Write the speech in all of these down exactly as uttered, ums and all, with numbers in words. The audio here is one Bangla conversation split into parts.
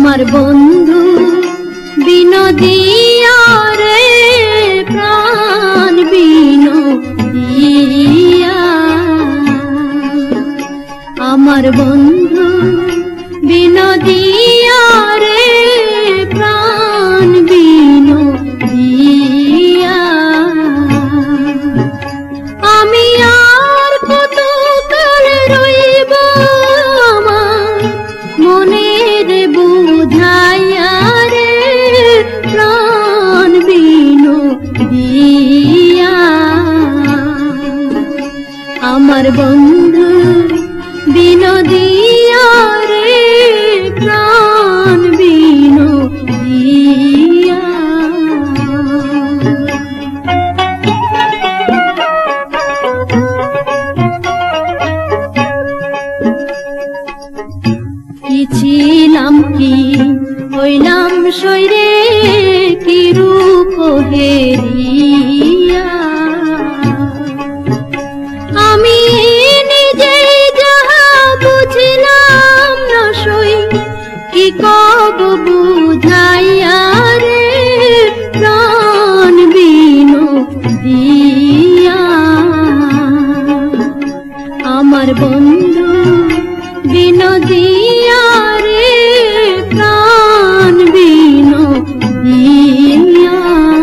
আমার বন্ধু বিনোদিয়া রে প্রাণ বিনোদিয়া আমার বন্ধু বিনোদিয়া রে প্রাণ বিনোদিয়া আমি আর কত কাল রইব আমার মনের বুঝাইয়া রে প্রাণ বিনোদিয়া আমার বন্ধু বিনোদিয়া রে প্রাণ বিনোদিয়া কি ছিলাম কি হইলাম শৈরে কি রূপ হেরিয়া আমি নিজে যাহা বুঝিলাম না সই কি কব বুঝাইয়া রে প্রাণ বিনোদিয়া আমার বন্ধু বিনোদিয়া রে প্রাণ বিনোদিয়া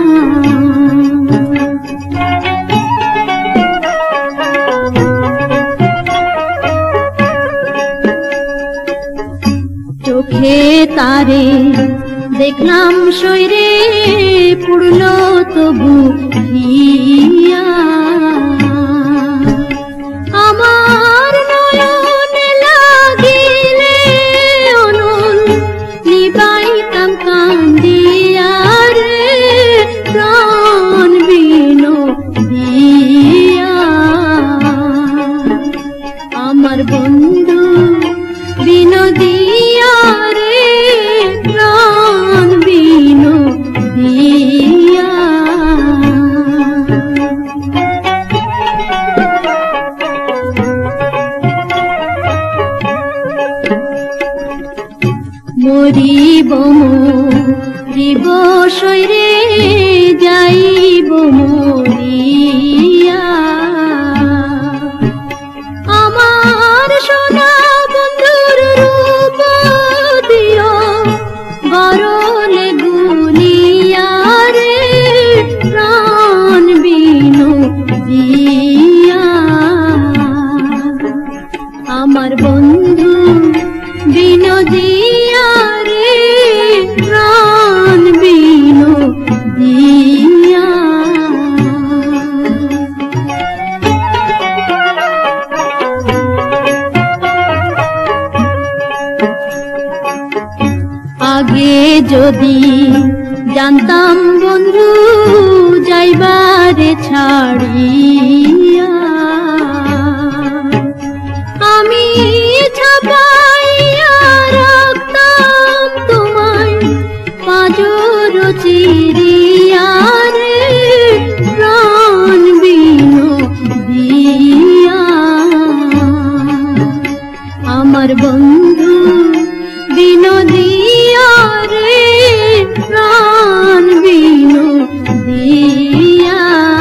চোখে তারে দেখলাম শৈরে পুড়ল তবু হিয়া আমার নয়নে লাগিলে অনল নিবাইতাম কান্দিয়া রে প্রাণ বিনোদিয়া আমার বন্ধু বিনোদিয়া রে প্রাণ বিনোদিয়া মরিব মরিব শৈরে যাইব মরিয়া আমার সোনা বন্ধুর রূপ দিও গরলে গুলিয়া রে প্রাণ বিনোদিয়া আমার বন্ধু বিনোদিয়া রে প্রাণ বিনোদিয়া আগে যদি জানতাম বন্ধু যাইবারে ছাড়িয়া আমি ছাপাইয়া রাখতাম তোমায় পাঁজর চিরিয়া রে প্রাণ বিনোদিয়া আমার বন্ধু বিনোদিয়া রে প্রাণ বিনোদিয়া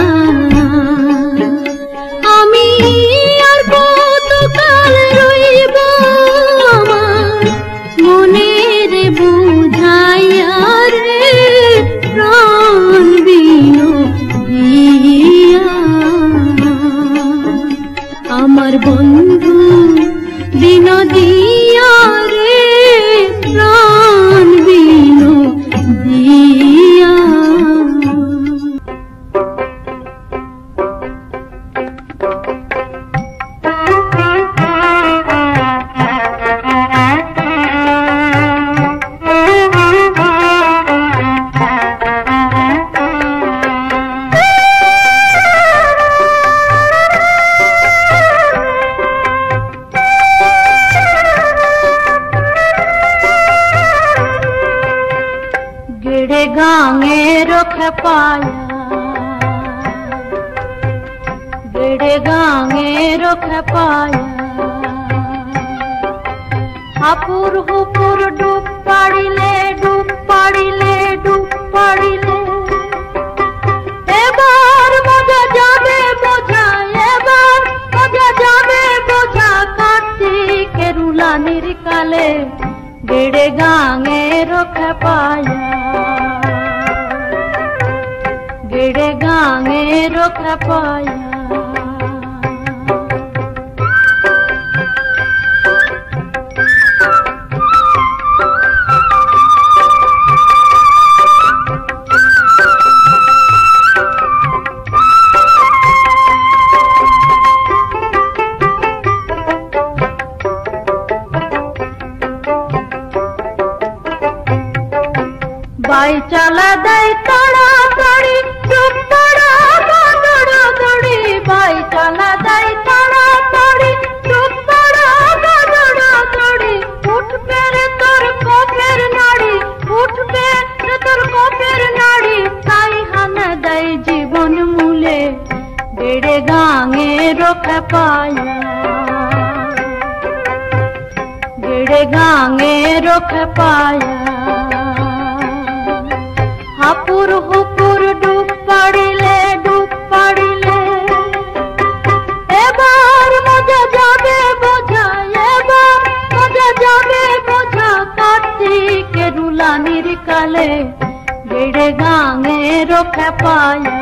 আমি আর কত কাল রইব আমার মনের বুঝাইয়া রে প্রাণ বিনোদিয়া আমার বন্ধু বিনোদিয়া রে প্রাণ বিনোদিয়া गांगे रुख पाया बेड़े गांगे रुख पाया हापुर हुपुर डुप्पा পাড়িলে ডুব পাড়িলে ডুব পাড়িলে এবার মজা যাবে বোঝা এবার মজা যাবে বোঝা কার্তিকের রুলানির কালে গেড়ে গাঙে রক্ষা পায়া গেড়ে গাঙে রক্ষা পায়া বাই চালা দেয় তাড়াতাড়ি ডুব পড়া দৌড়াদৌড়ি বাই চালা দেয় তাড়াতাড়ি ডুব পড়া দৌড়াদৌড়ি উঠবে রে তোর কপের নাড়ি উঠবে রে তোর কপের নাড়ি তাই হানা দেয় জীবন মূলে গেড়ে গাঙে রক্ষা পায়া গেড়ে গাঙে রক্ষা পায়া হাপুর হুপুর ডুব পাড়িলে ডুব পাড়িলে এবার মজা যাবে বোঝা এবার মজা যাবে বোঝা কার্তিকের রুলানির কালে গেড়ে গাঙে রক্ষা পায়া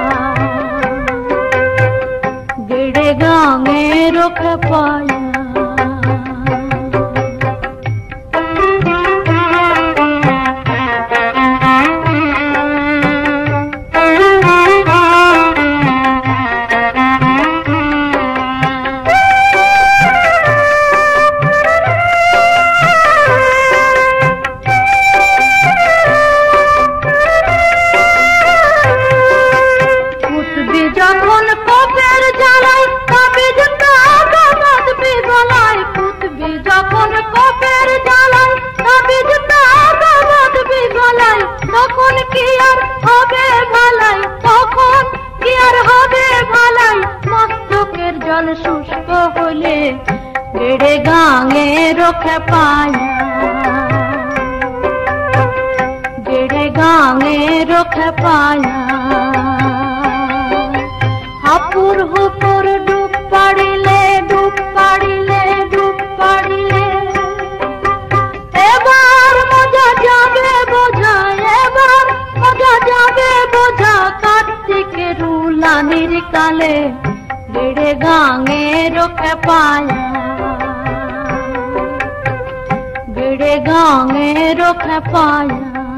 গেড়ে গাঙে রক্ষা পায়া যখন কপের জ্বালায় তাবিজ তাগা বাঁধবি গলায় পুতবি যখন কপের জ্বালায় তাবিজ তাগা বাঁধবি গলায় তখন কি আর হবে ভালাই তখন কি আর হবে ভালাই মস্তকের জল শুষ্ক হলে গেড়ে গাঙে রক্ষা পায়া গেড়ে গাঙে রক্ষা পায়া হাপুর হুপুর ডুব পাড়িলে ডুব পাড়িলে ডুব পাড়িলে এবার মজা যাবে বোঝা এবার মজা যাবে বোঝা কার্তিকের রুলানির কালে গেড়ে গাঙে রক্ষা পায়া গেড়ে গাঙে রক্ষা পায়া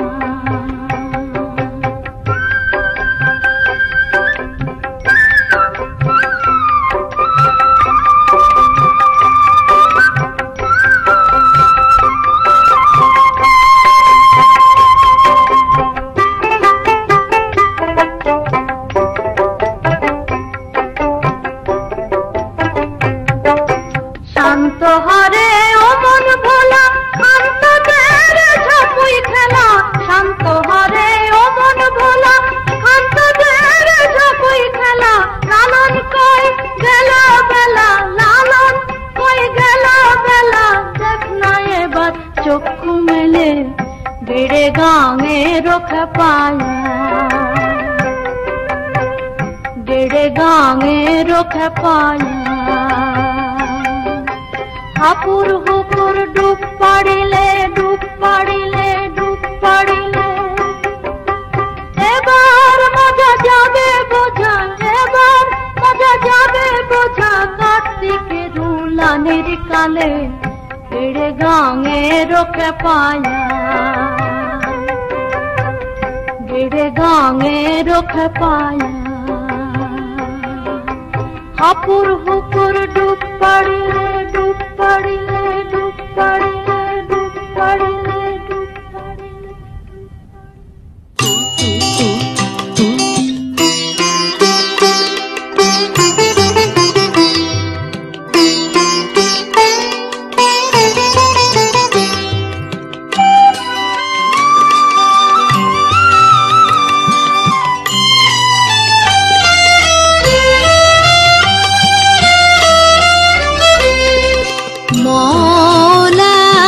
শান্ত হরে ও মন ভোলা শান্ত দের ঝাপুই খেলা শান্ত হরে ও মন ভোলা শান্ত দের ঝাপুই খেলা লালন কই গেল বেলা লালন কই গেল বেলা দেখ না এবার চক্ষু মেলে গেড়ে গাঙে রক্ষা পায়া গেড়ে গাঙে রক্ষা পায়া হাপুর হুপুর ডুব পাড়িলে ডুব পাড়িলে ডুব পাড়িলে এবার মজা যাবে বোঝা এবার মজা যাবে বোঝা কার্তিকের রুলানির কালে গেড়ে গাঙে রক্ষা পায়া গেড়ে গাঙে রক্ষা পায়া হাপুর হুপুর ডুব পাড়িলে ডুব পাড়িলে ডুব পাড়িলে ডুব পাড়িলে ডুব পাড়িলে মৌলা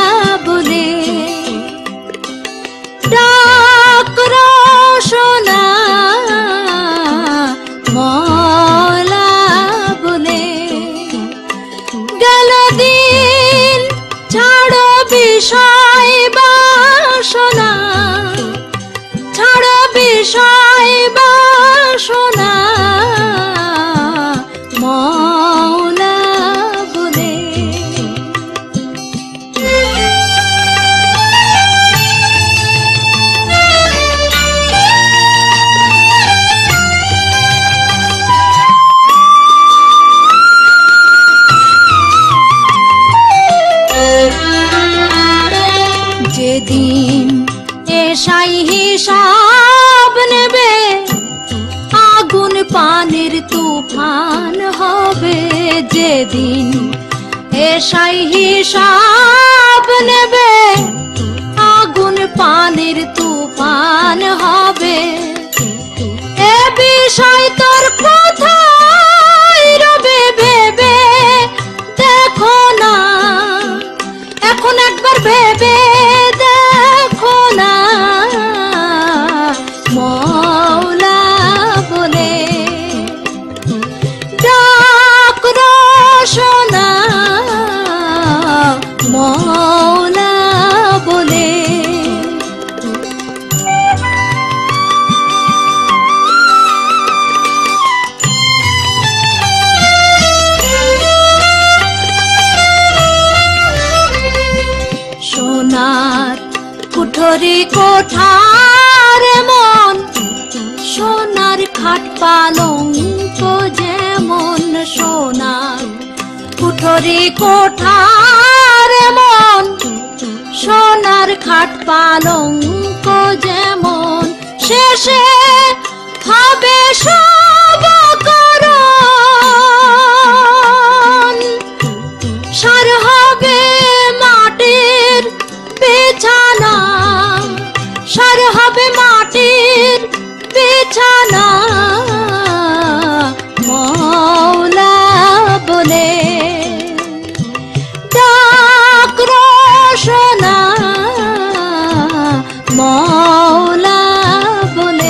যেদিন এসাই হিসাব নেবে, আগুন পানির তুফান হবে। এ বিষয় তোর কোথায় রবে ভেবে দেখো না, এখন একবার ভেবে দেখো না। মওলা বলে ডাক রোশনা, মওলা বলে। সোনার কুঠরি কোঠার মন, সোনার খাট পালঙ্ক যেমন। সোনার কুঠরি কোঠার মন, সোনার খাট পালঙ্ক যেমন। শেষে হবে সব করণ, সার হবে মাটির বিছানা, সার হবে মাটির বিছানা। মওলা বলে ডাক রোশনা, মওলা বলে।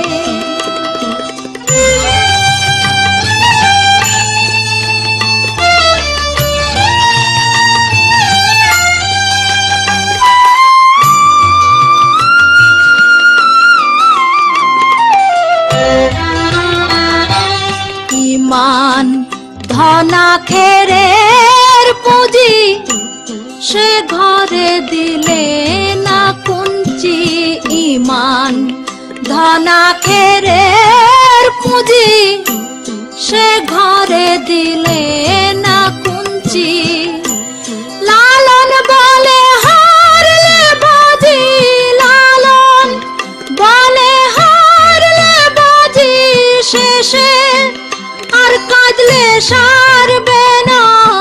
ইমান ধনা খেরের পুঁজি, সে ঘরে দিলে না কুঞ্চি। ইমান ধনা খেরের পুঁজি, সে ঘরে দিলে না কুঞ্চি। লালন বলে হারলে বাজি, লালন বলে হারলে বাজি। শেষে আর কাঁদলে সারবে না।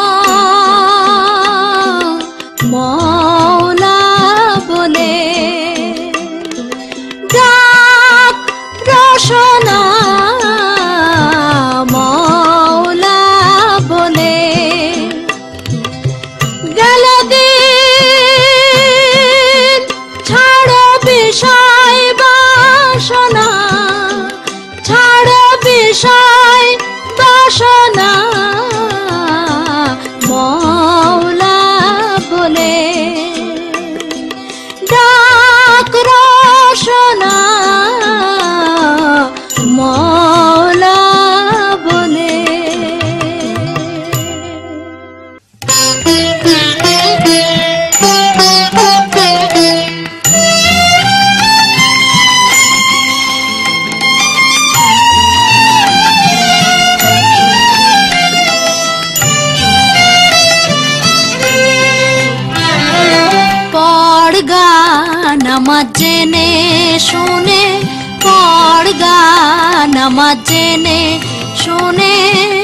মওলা বলে ডাক রোশনা, মওলা বলে। গেল দিন ছাড়ো বিষয় বাসনা, ছাড়ো বিষয় বাসনা। মওলা বলে ডাক রোশনা, মওলা বলে। নামাজ জেনে শুনে পড় গা, নামাজ জেনে শুনে।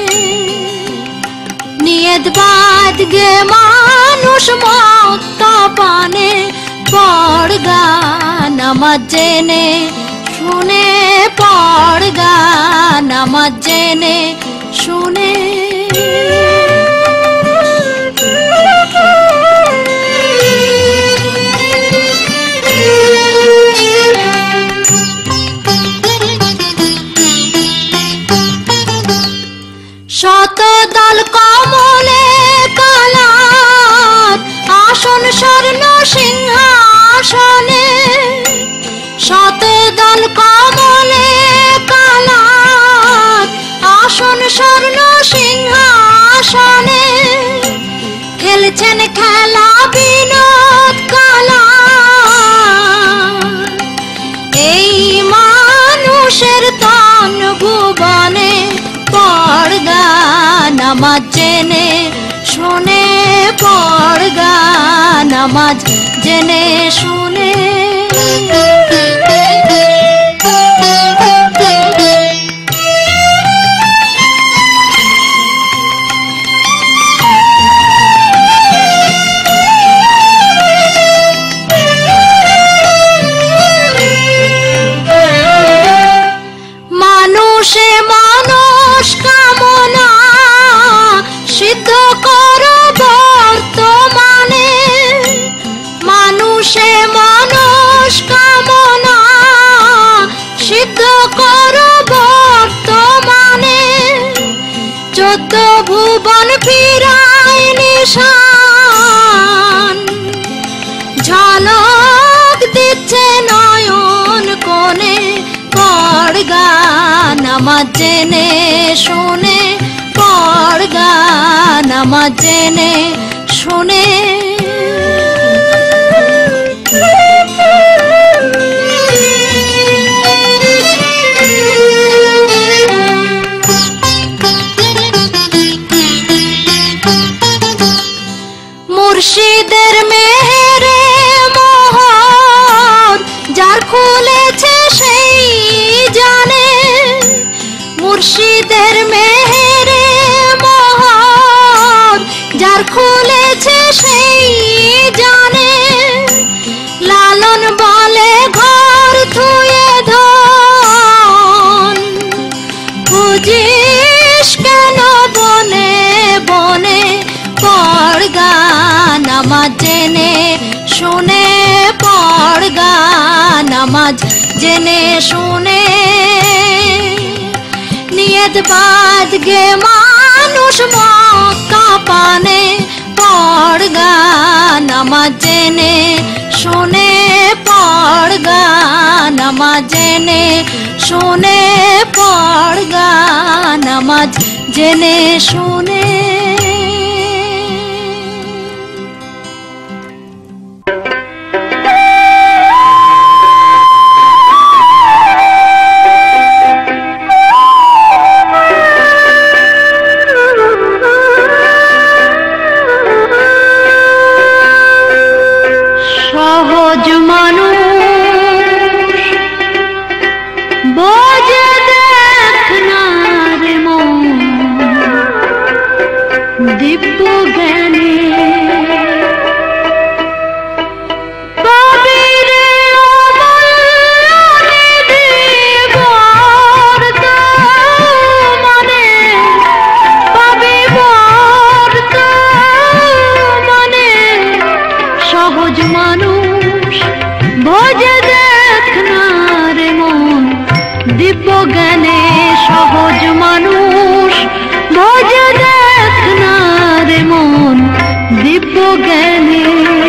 নিয়ত বাদ গে মানুষ মক্কা পানে, পড় গা নামাজ জেনে শুনে। পড় গা নামাজ জেনে শুনে। শত দল কমলে কালার, আসন স্বর্ণ সিংহাসনে। শত দল কমলে কালার, আসন স্বর্ণ সিংহাসনে। খেলছেন খেলা বিনোদ কালা, এই মানুষের তন ভুবনে। পড় গা নামাজ জেনে শুনে, পড় গা নামাজ জেনে শুনে। ভুবন ফিরায় নিশান, ঝলক দিচ্ছে নয়ন কোণে, পড় গান আমার জেনে শুনে, পড় গান আমার জেনে শুনে। মুর্শিদের মেহেরে মোহর যার খুলেছে সেই জানে, মুর্শিদের মেহেরে মোহর যার খুলেছে সেই জানে। লালন বলে ঘর থুয়ে ধন, খুঁজিস কেন বনে বনে, পড় গান আমার জেনে শুনে, পড় গান আমার জেনে শুনে। নিয়ত বাদ গে মানুষ মক্কা পানে, পড় গান আমার জেনে শুনে, পড় গান আমার জেনে শুনে, পড় গান আমার জেনে শুনে। সহজ মানুষ বোঝে দেখ না রে মন, দিব্য জ্ঞানে জ্ঞানে, সহজ মানুষ বোঝে দেখ না রে মন, দিব্য জ্ঞানে।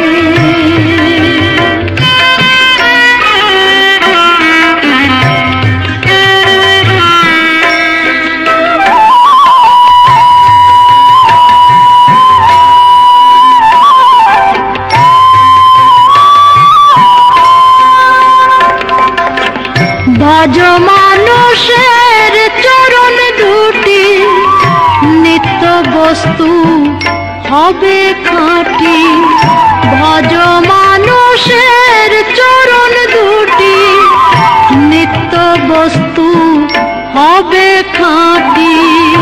ভজ মানুষের চরণ দুটি, নিত্য বস্তু হবে খাঁটি। ভজ মানুষের চরণ দুটি, নিত্য বস্তু হবে খাঁটি।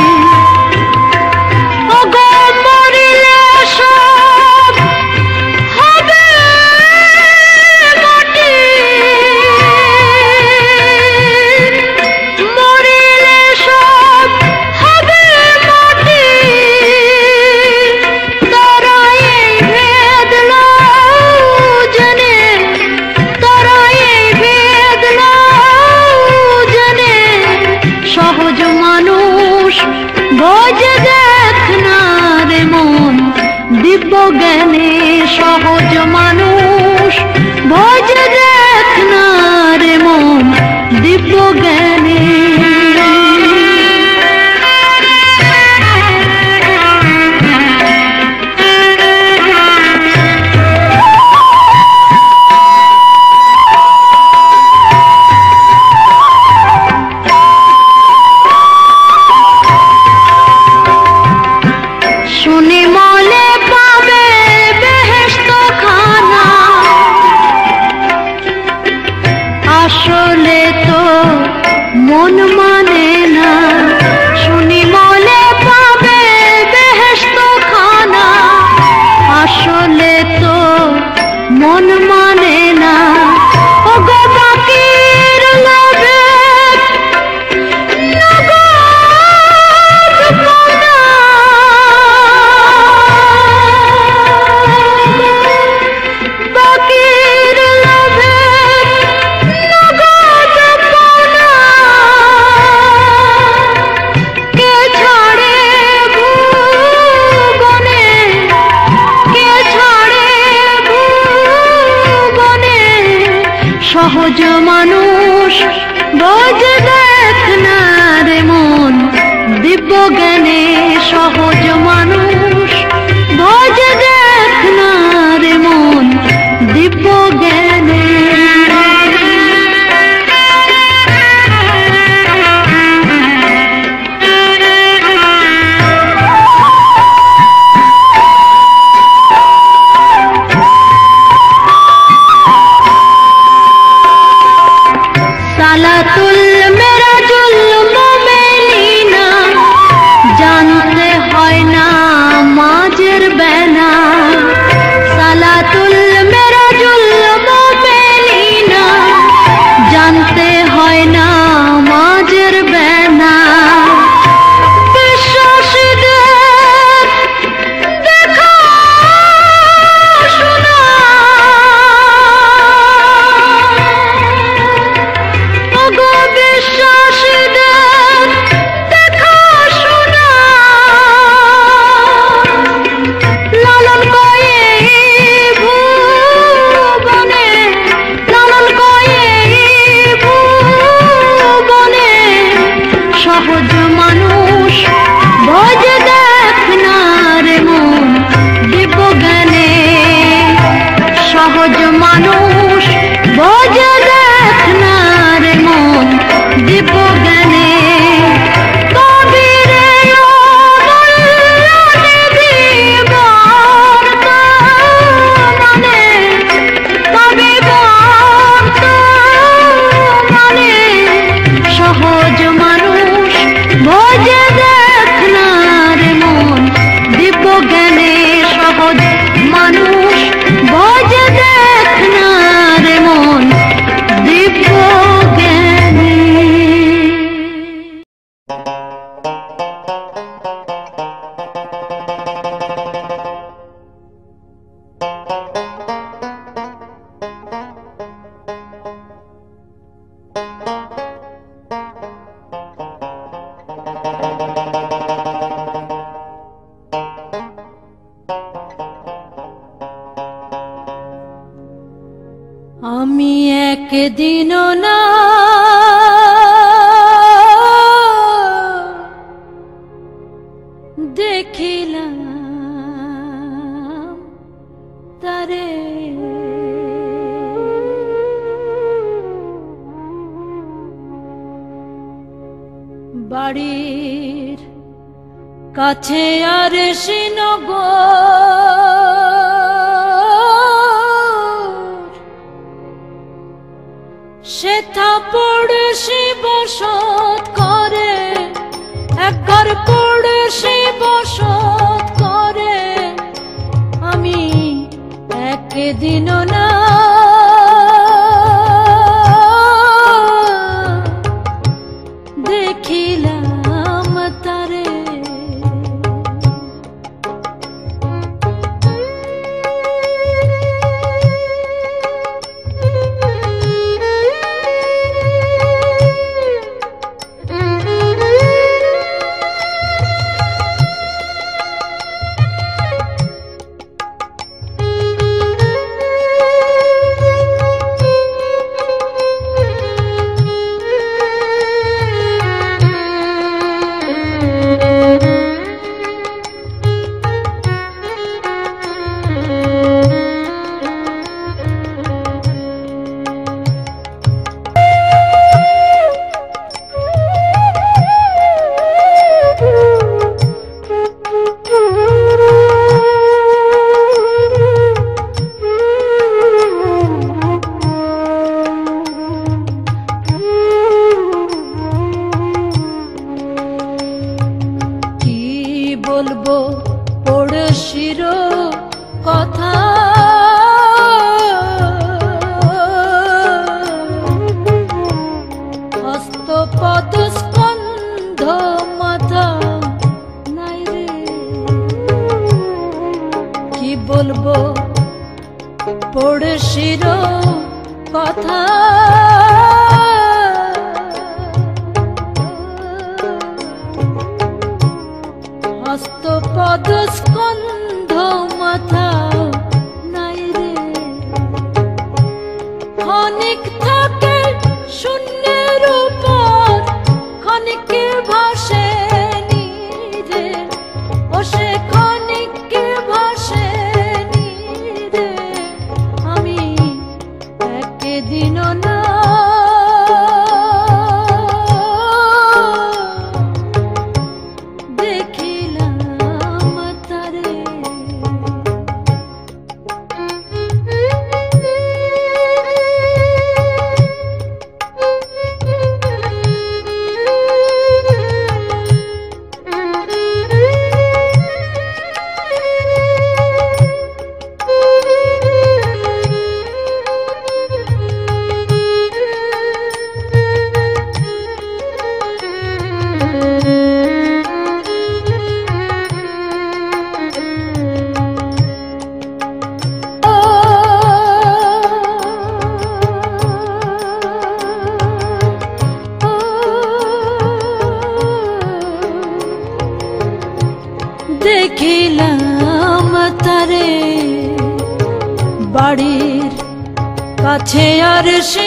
দিব্য জ্ঞানে, সহজ মানুষ বোঝে দেখ না রে মন, দিব্য জ্ঞানে। শুনি মলে পাবে বেহেশত খানা, একদিনও না দেখিলাম তারে বাড়ির কাছে আর শ্রীনগর সেথা পড়শি বসত করে একবার পড়শি বসত করে আমি একদিনও না দেখিলাম তারে বলবো পড়শির কথা হস্ত পদ স্কন্ধ মাথা নাই রে কি বলবো পড়শির কথা হস্ত পদ স্কন্ধ মাথা নাই রে ক্ষণিক থাকে শূন্যের উপর ক্ষণিক ভাসে রে ও সে ক্ষণিক ভাসে রে আমি একদিনও না দেখিলাম তারে বাড়ির কাছে আর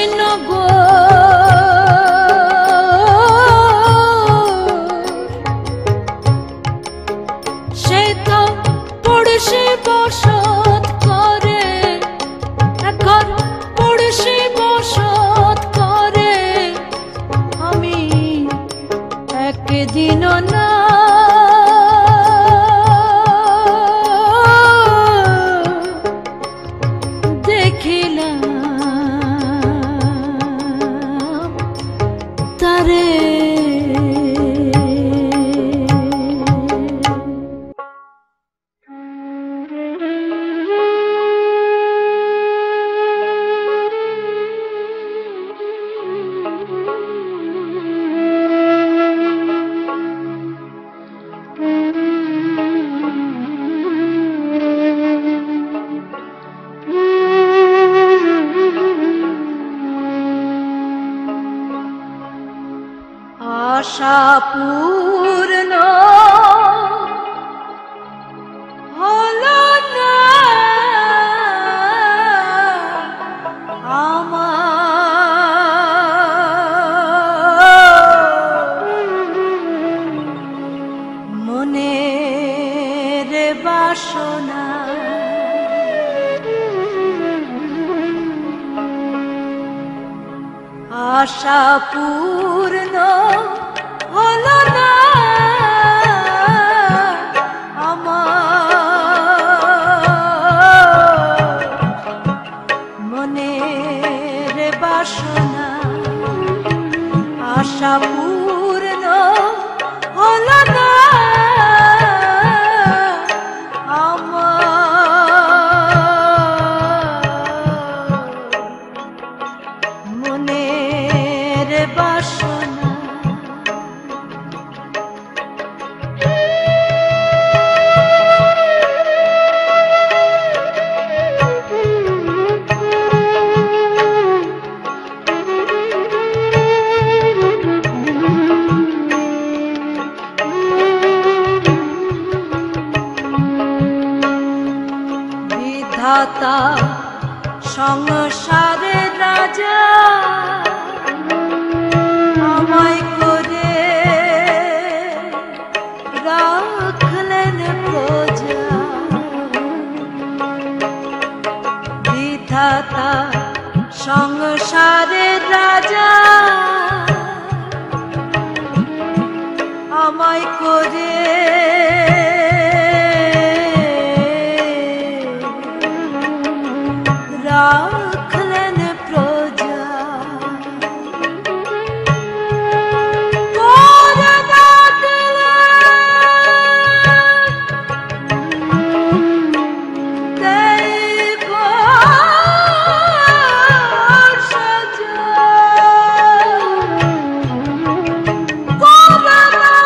শ্রীনগর সে তো পড়শি বসত করে একবার পড়শি বসত করে আমি একদিনও না দেখিলাম তারে আশা পূর্ণ হলো না আমার বাসনা আশা পূর্ণ হলো না আমার মনের বাসনা আশা পূর্ণ হলো না বিধাতা সংসারের রাজা আমায় করে রাখলেন প্রজা বিধাতা সংসারের রাজা আমায় করে রাখলেন প্রজা করে রাখলেন সাজা করে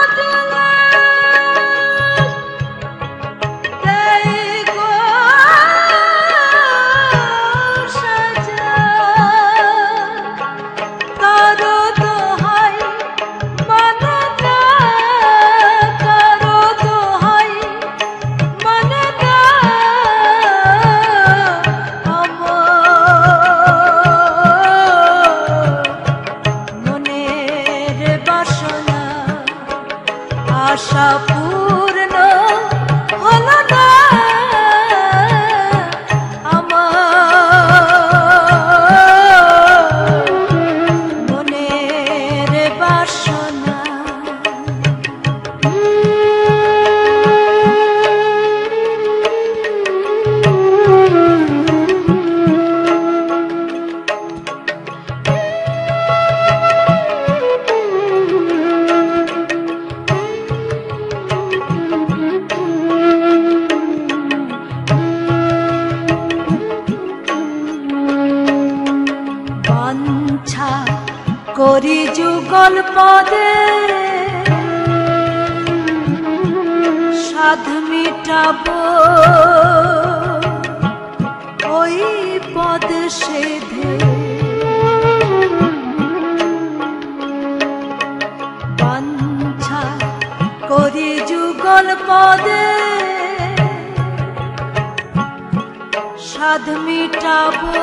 আশা পূর্ণ হলো না আমার মনের বাসনা করি যুগল পদে সাধ মিটাবো ওই পদ সেধে বাঞ্ছা করি যুগল পদে সাধ মিটাবো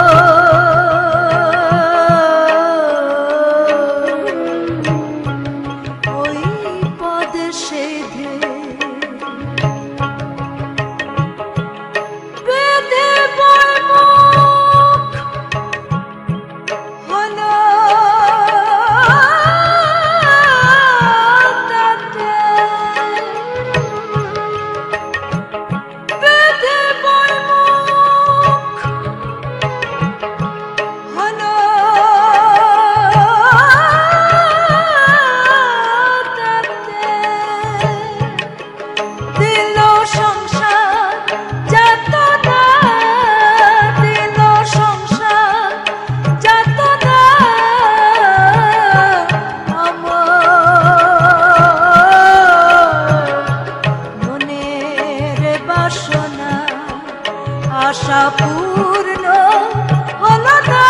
আশা পূর্ণ হলো না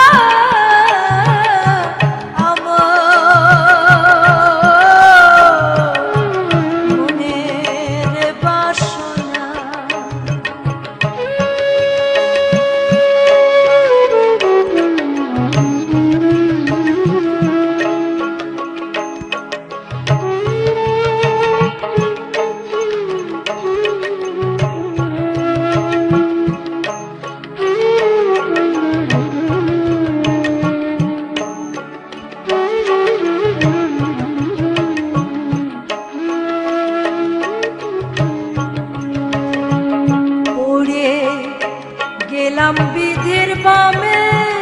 আমার মনের বাসনা গেলাম বিধির বামে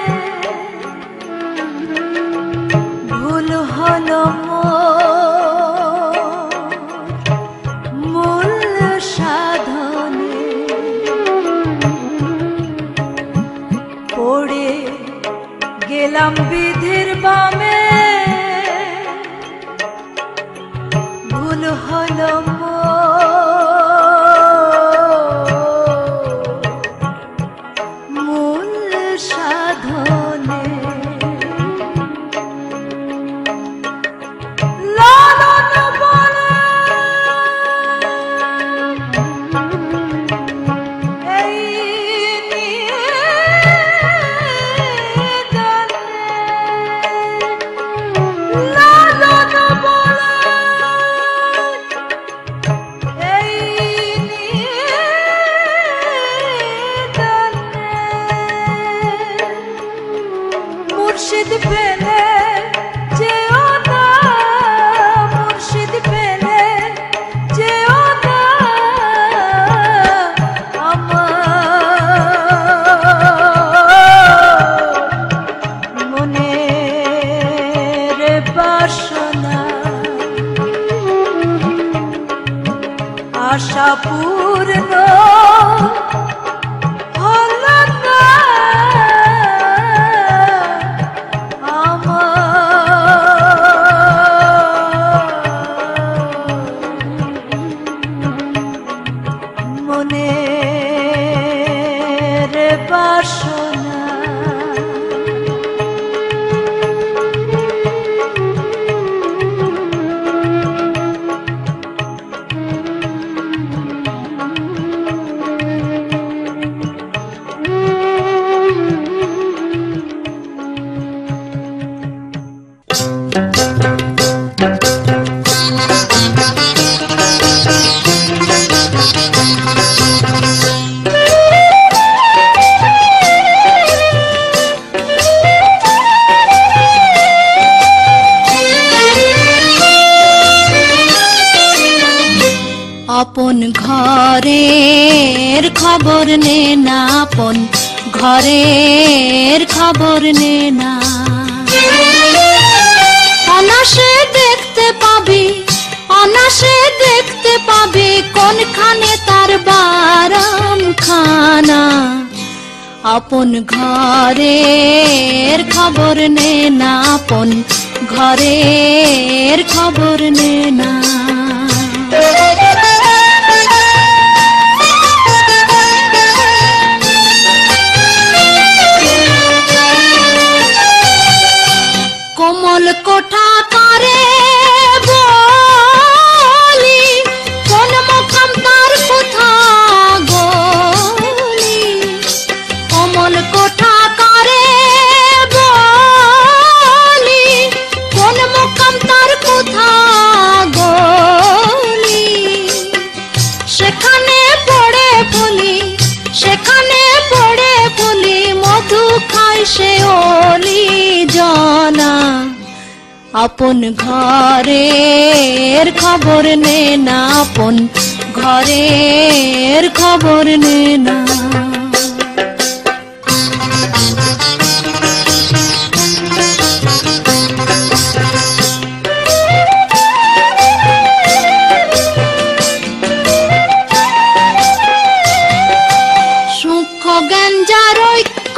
ভুল হলো মূল সাধনে পড়ে গেলাম বিধির বামে ভুল হলো মুর্শিদ পেলে যেও না মুর্শিদ পেলে যেও না আমার মনের বাসনা আশা পূর্ণ আপন ঘরের খবর নে না আপন ঘরের খবর নে না অনাসে দেখতে পাবি অনাসে দেখতে পাবি কোনখানে তার বারাম খানা আপন ঘরের খবর নে না আপন ঘরের খবর নে না কোমল কোঠা করে বলি কোন মুখাম তার কোথা গলি কোমল কোঠা করে বলি কোন মুখাম তার কোথা গলি সেখানে পড়ে বলি সেখানে পড়ে বলি মধু খায় সে ওলি জানা আপন ঘরের খবর নে না আপন ঘরের খবর নে না সূক্ষ্ম জ্ঞান যার ঐক্য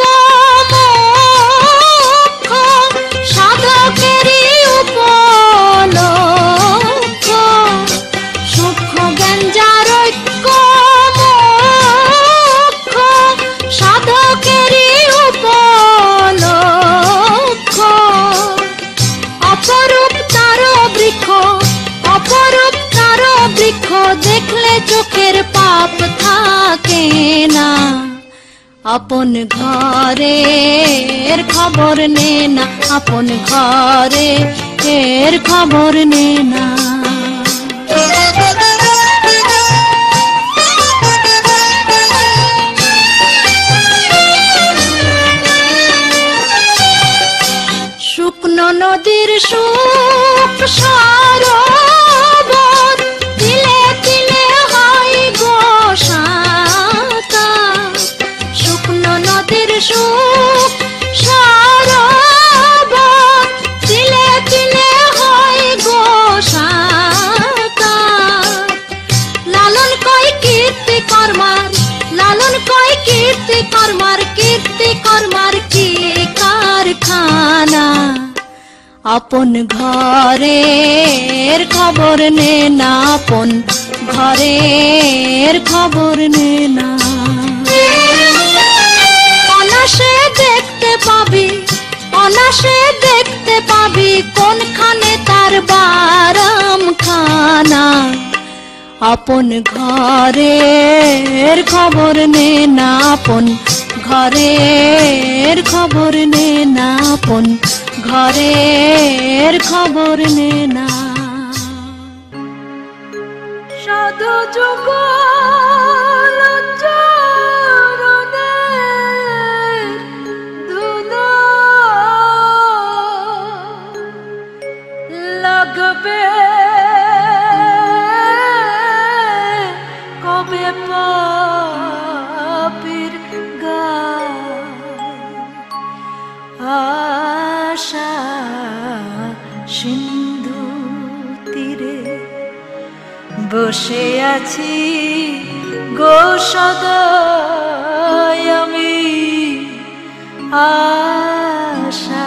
সাধকেরই উপলক্ষ সূক্ষ্ম জ্ঞান যার ঐক্য সাধকেরই উপলক্ষ অপরূপ তার বৃক্ষ অপরূপ তার বৃক্ষ দেখলে চোখের পাপ থাকে না আপন ঘরের খবর নে না আপন ঘরের খবর নে না শুকনো নদীর সুখ সরোবর তিলে তিলে হয় গো সাকা শুকনো নদী কর্মার লালন কয় কীর্তি কর্মার কীর্তি কর্মার কি কারখানা আপন ঘরের খবর নে না আপন ঘরের খবর নে না অনাসে দেখতে পাবি অনাসে দেখতে পাবি কোনখানে তার বারাম খানা আপন ঘরের খবর নে না আপন ঘরের খবর নে না আপন ঘরের খবর নে না সাধু যুগল চরণের ধুলো লাগবে কবে পাপীর গায় আশা সিন্ধু তীরে বসে আছি গো সদয় আমি আশা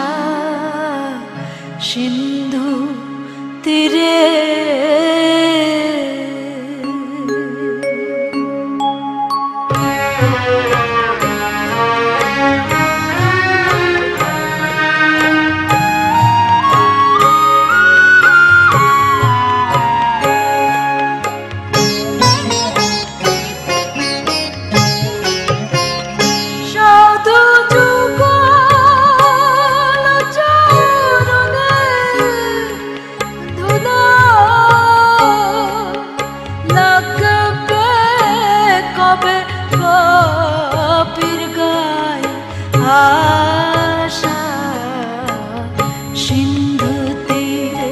সিন্ধু তীরে আশা সিন্ধু তীরে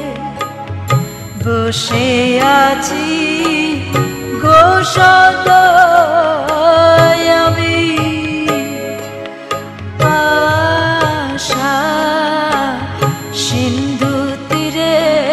বসে আছি গো সদয় আমি আশা সিন্ধু তীরে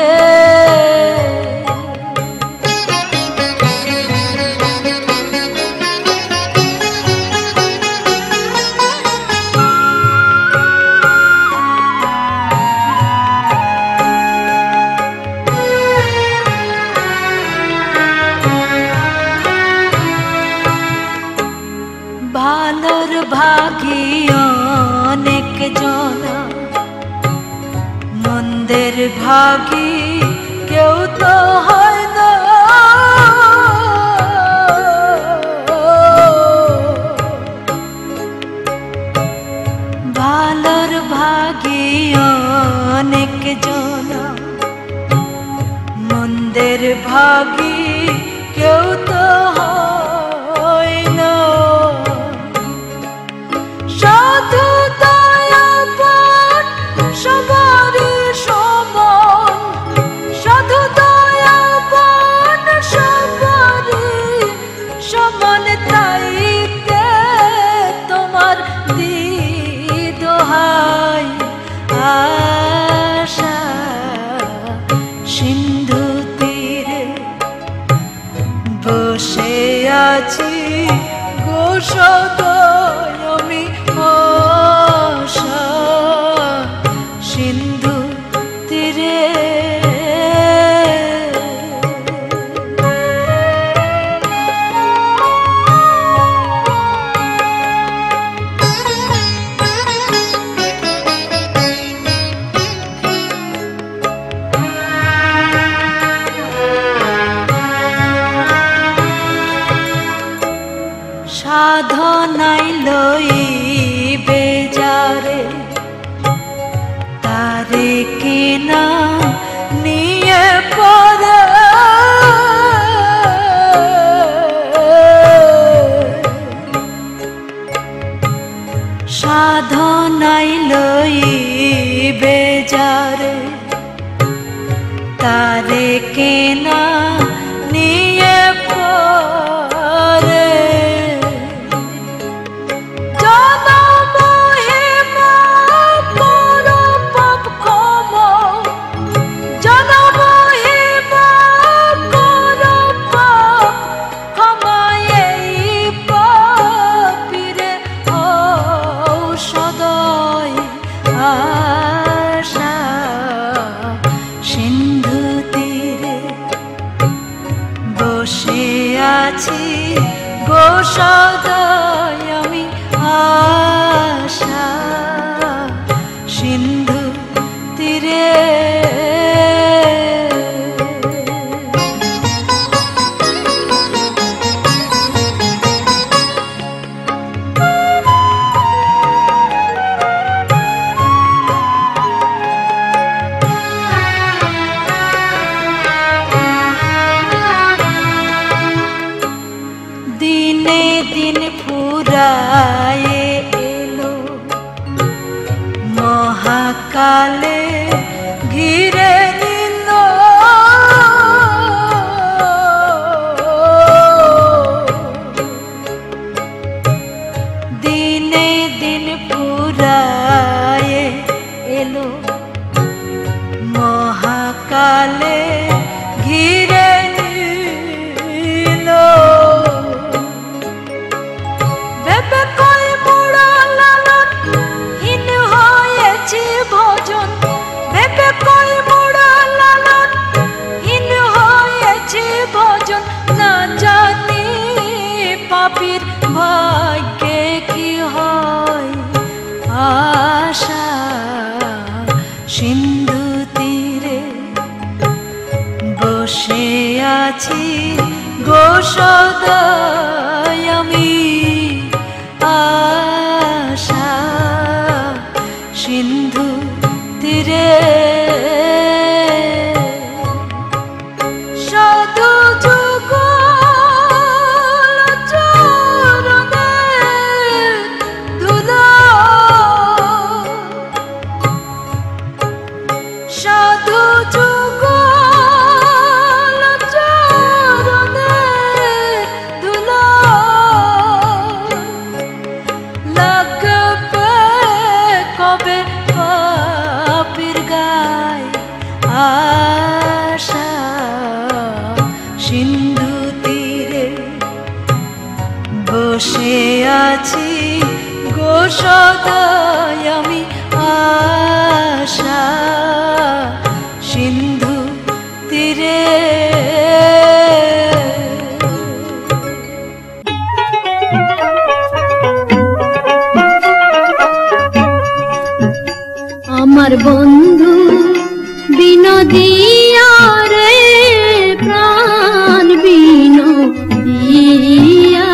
ভালোর ভাগী অনেক জনা মন্দের ভাগী কেউ তো হয় না ভালোর ভাগী অনেক জনা মন্দের ভাগী কেউ তো হয় না সাধু দয়াবান সবারই সমান সাধু দয়াবান সবারই সমান তাইতে তোমার দিদোহাই আশা সিন্ধু তীরে বসে আছি গো সদয় আমি আশা সিন্ধু তীরে সাধনাই লইবে যারে তারে কিনা নিয়ে পড়ে সাধনাই লইবে যারে তারে কিনা নিয়ে পড়ে এই দিনে দিন ফুরায়ে এলো মহাকালে ঘিরে নিল দিনে দিন ফুরায়ে এলো মহাকালে ঘিরে নিল ভেবে কই মোরা লালন হীন হয়েছি ভজন ভেবে কই মোরা লালন হীন হয়েছি ভজন না জানি পাপীর ভাগ্যে কি হয় আশা সিন্ধু তীরে বসে আছি গো সদাই আমি আশা সিন্ধু তীরে সাধু যুগল চরণে ধুলা সাধু যুগল চরণে ধুলা লাগবে কবে পাপীর গায় আশা সিন্ধু তীরে বসে আছি গো সদাই আমি আশা সিন্ধু তীরে আমার বন্ধু বিনোদিয়া রে প্রাণ বিনোদিয়া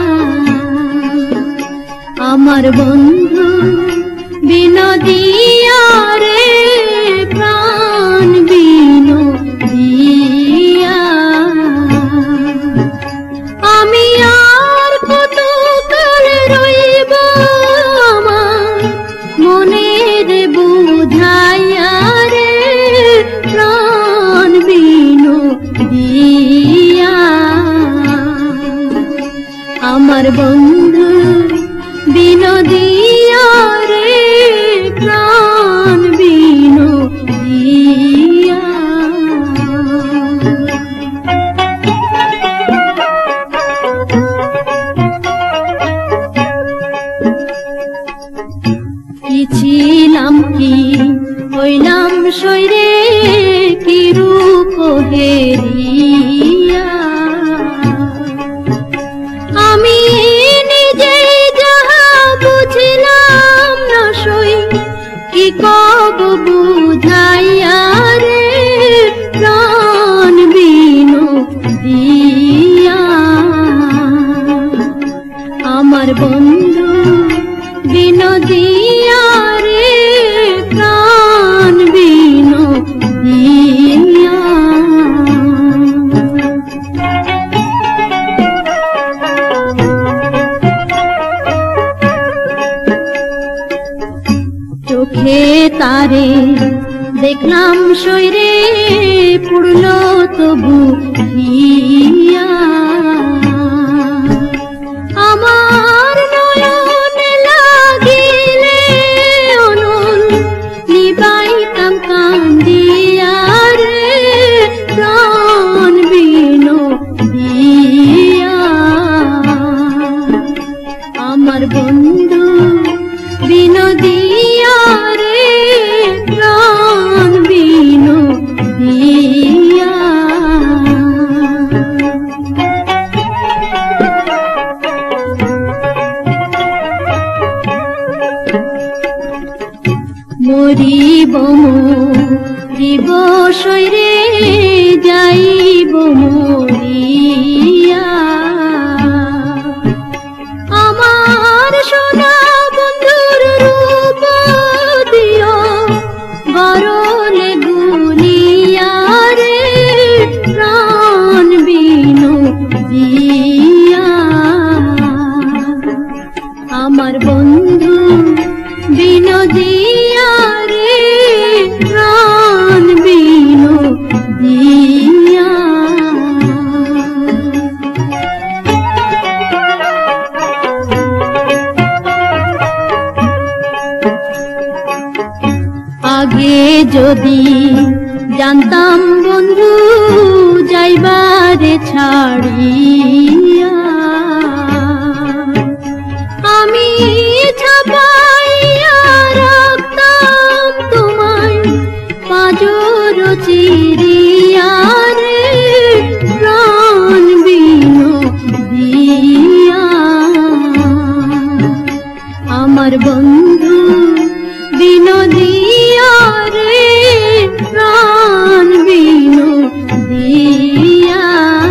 আমার বন্ধু বিনোদিয়া রে প্রাণ বিনোদিয়া আমি আর কত কাল রইব আমার মনের বুঝাইয়া রে প্রাণ বিনোদিয়া আমার বন্ধু বিনোদিয়া রে প্রাণ বিনোদিয়া কি ছিলাম কি হইলাম শৈরে কি রূপ হেরিয়া আমি নিজে যাহা বুঝলাম না সই কি কব বুঝাইয়া রে প্রাণ বিনোদিয়া আমার বন্ধু বিনোদিয়া রে প্রাণ বিনোদিয়া চোখে তারে দেখলাম শৈরে পুড়ল তবু হিয়া আমার নয়নে লাগিলে অনল নিবাইতাম কান্দিয়া রে প্রাণ বিনোদিয়া আমার বন্ধু বিনোদিয়া রে প্রাণ বিনোদিয়া মরিব মরিব শৈরে যাইব মরিয়া আমার সোনা বন্ধুর রূপ দিও গরলে গুলিয়া রে প্রাণ বিনোদিয়া আমার বন্ধু বিনোদিয়া রে প্রাণ বিনোদিয়া আগে যদি জানতাম বন্ধু যাইবারে ছাড়িয়া আমি ছাপাইয়া রাখতাম তোমায় পাজর চিরিয়া রে প্রাণ বিনোদিয়া আমার বন্ধু বিনোদিয়া রে প্রাণ বিনোদিয়া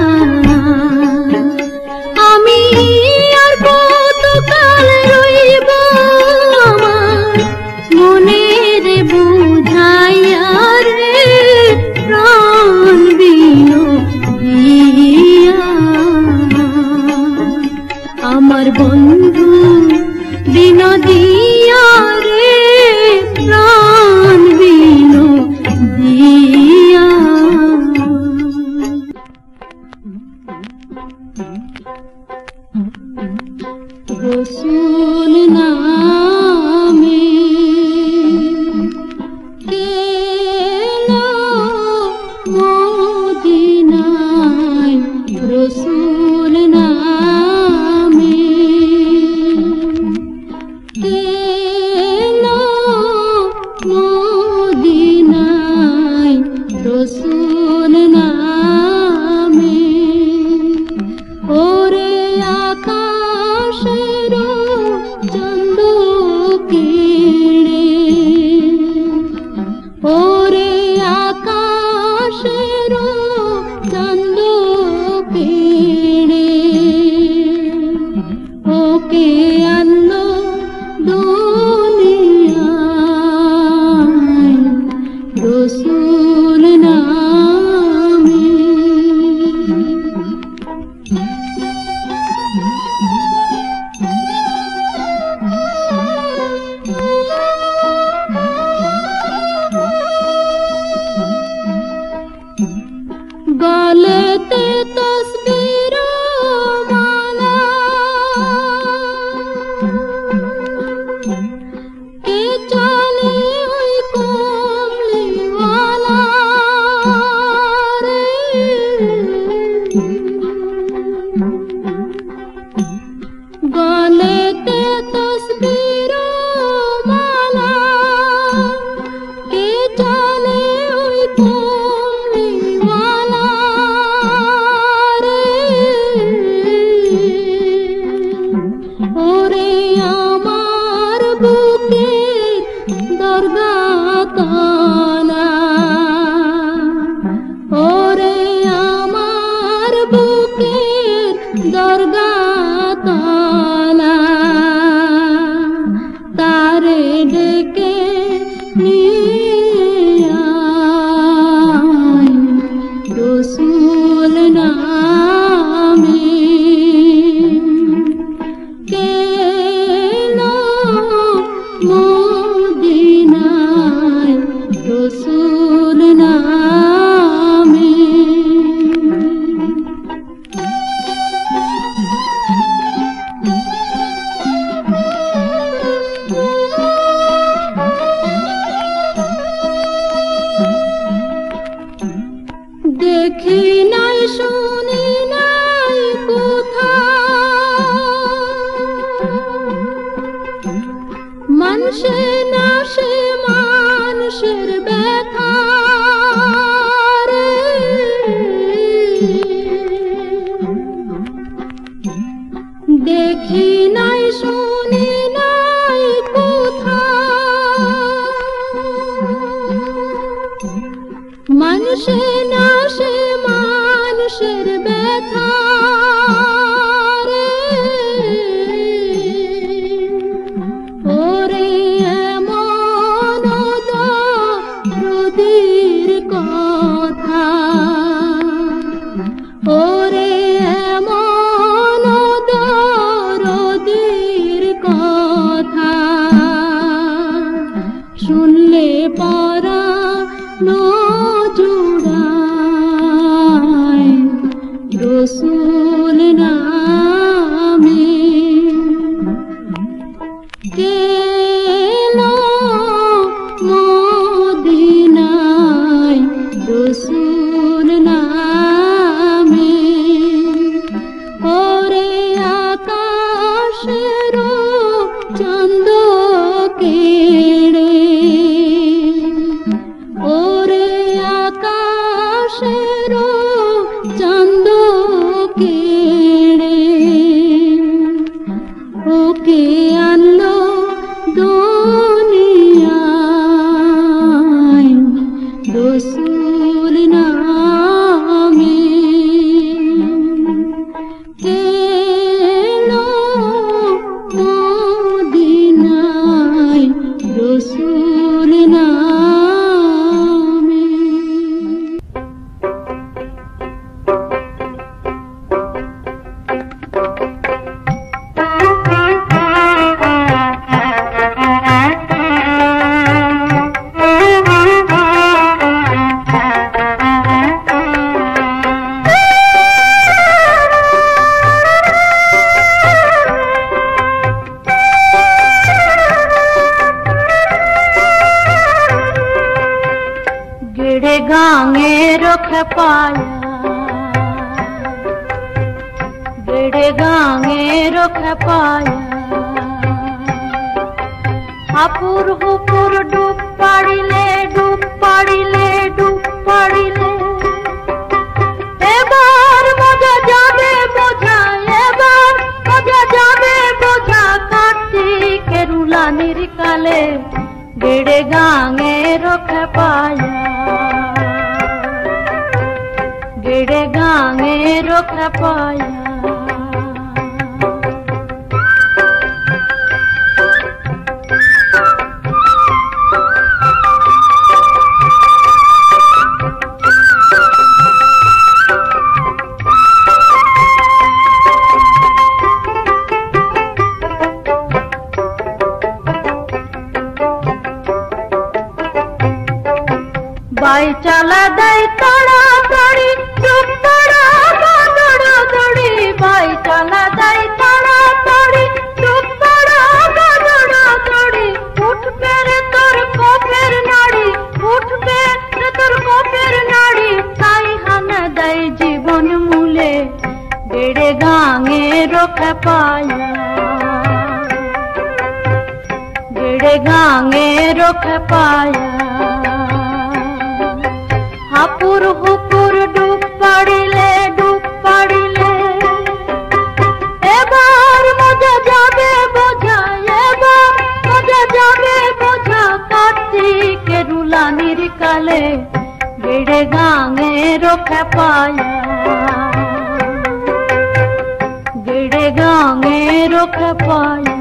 আমি আর কতকাল রইব আমার মনের বুঝাইয়া রে প্রাণ বিনোদিয়া আমার বন্ধু বিনোদিয়া রে প্রাণ বিনোদিয়া রসুল নামে কেলো মদিনায় রসুল নামে কেলো মদিনায় রসুল নামে ওরে আকাশের চন্দ কিড়ে ওরে আকাশের চন্দ কিড়ে ওকে আনলো দুনিয়ায় রসুল নামে গলেতে তসবির মালা কে চলে ওই কমলিওয়ালা রে গলেতে তসবির মালা কে চলে ওই কমলিওয়ালা রে ওরে আমার বুকে দরগা কানা ওরে আমার বুকে দরগা কানা তারে ডেকে নিয়ে আয় রসুল নামে কেলো মদিনায় রসুল নামে দেখি নাই শুনি নাই কোথা মানুষে না সে মানুষের ব্যথা রে দেখি নাই শুনি নাই কোথা মানুষে না সে মানুষের ব্যথা রে ওরে এমন দরদীর কথা ওরে এমন দরদীর কথা बेड़े गांगे रोख पाया बेड़े गांगे रोख पाया हापुर हुपुर डूब पड़िले डूब पड़िले डूब पड़िले एबार मजा जाबे बोझा एबार मजा जाबे बोझा कार्तिक रुला निरकाले बेड़े गांगे रोख पाया बेड़े गांगे रोख पाया बाई चला दई तड़ा तड़ी डूब पड़ा दड़ा दड़ी बाई चला दई तड़ा तड़ी डूब पड़ा दड़ा दड़ी उठ पेरे तोर को फेर नाड़ी उठ पेरे तोर को फेर नाड़ी ताई हन दई जीवन मूले बेड़े गांगे रोख पाया बेड़े गांगे रोख पाया हापुर हुपुर डूब पड़िले डूब पड़िले एबार मजा जाबे बोझा एबार मजा जाबे बोझा कार्तिक रुला निरकाले बेड़े गांगे रोख पाया बेड़े गांगे रोख पाया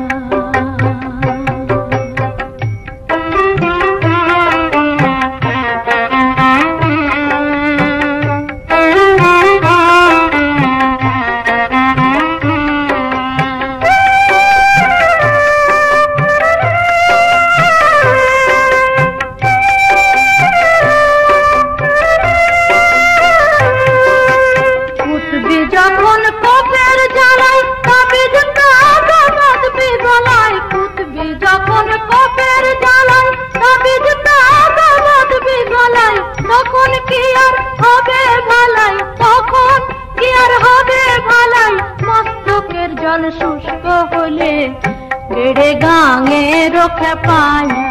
जल शुष्क होले बेड़े गांगे रोख पाया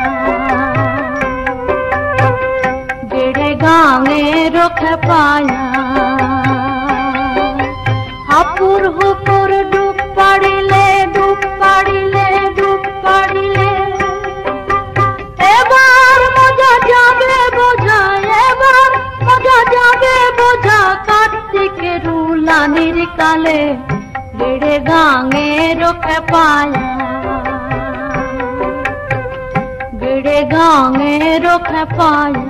बेड़े गांगे रोख पाया हापुर हुपुर डूब पड़िले डूब पड़िले डूब पड़िले एबार मजा जाबे बोझा एबार मजा जाबे बोझा कार्तिक रुला निरकाले बेड़े गांगे रोख पाया बेड़े गांगे रोख पाया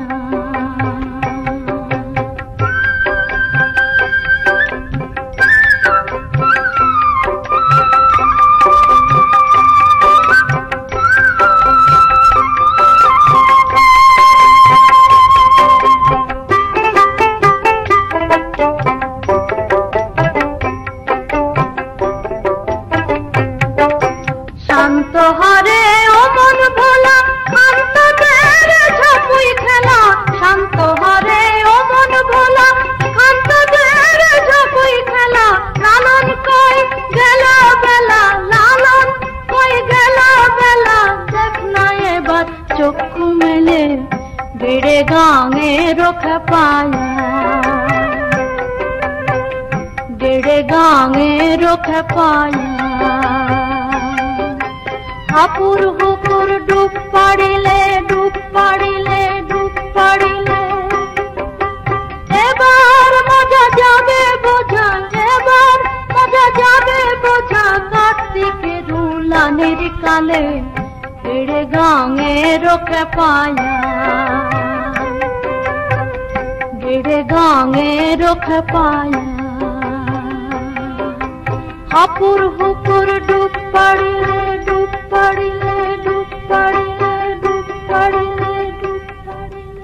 चोखू मेले बेड़े गांगे रोख पाया बेड़े गांगे रोख पाया हापुर हुपुर डूब पड़िले डूब पड़िले डूब पड़िले एबार मजा जाबे बोझा एबार मजा जाबे बोझा कार्तिक रुला निरकाले बेड़े गांगे रोख पाया बेड़े गांगे रोख पाया हापुर हुपुर डूब पड़िले डूब पड़िले डूब पड़िले डूब पड़िले डूब पड़िले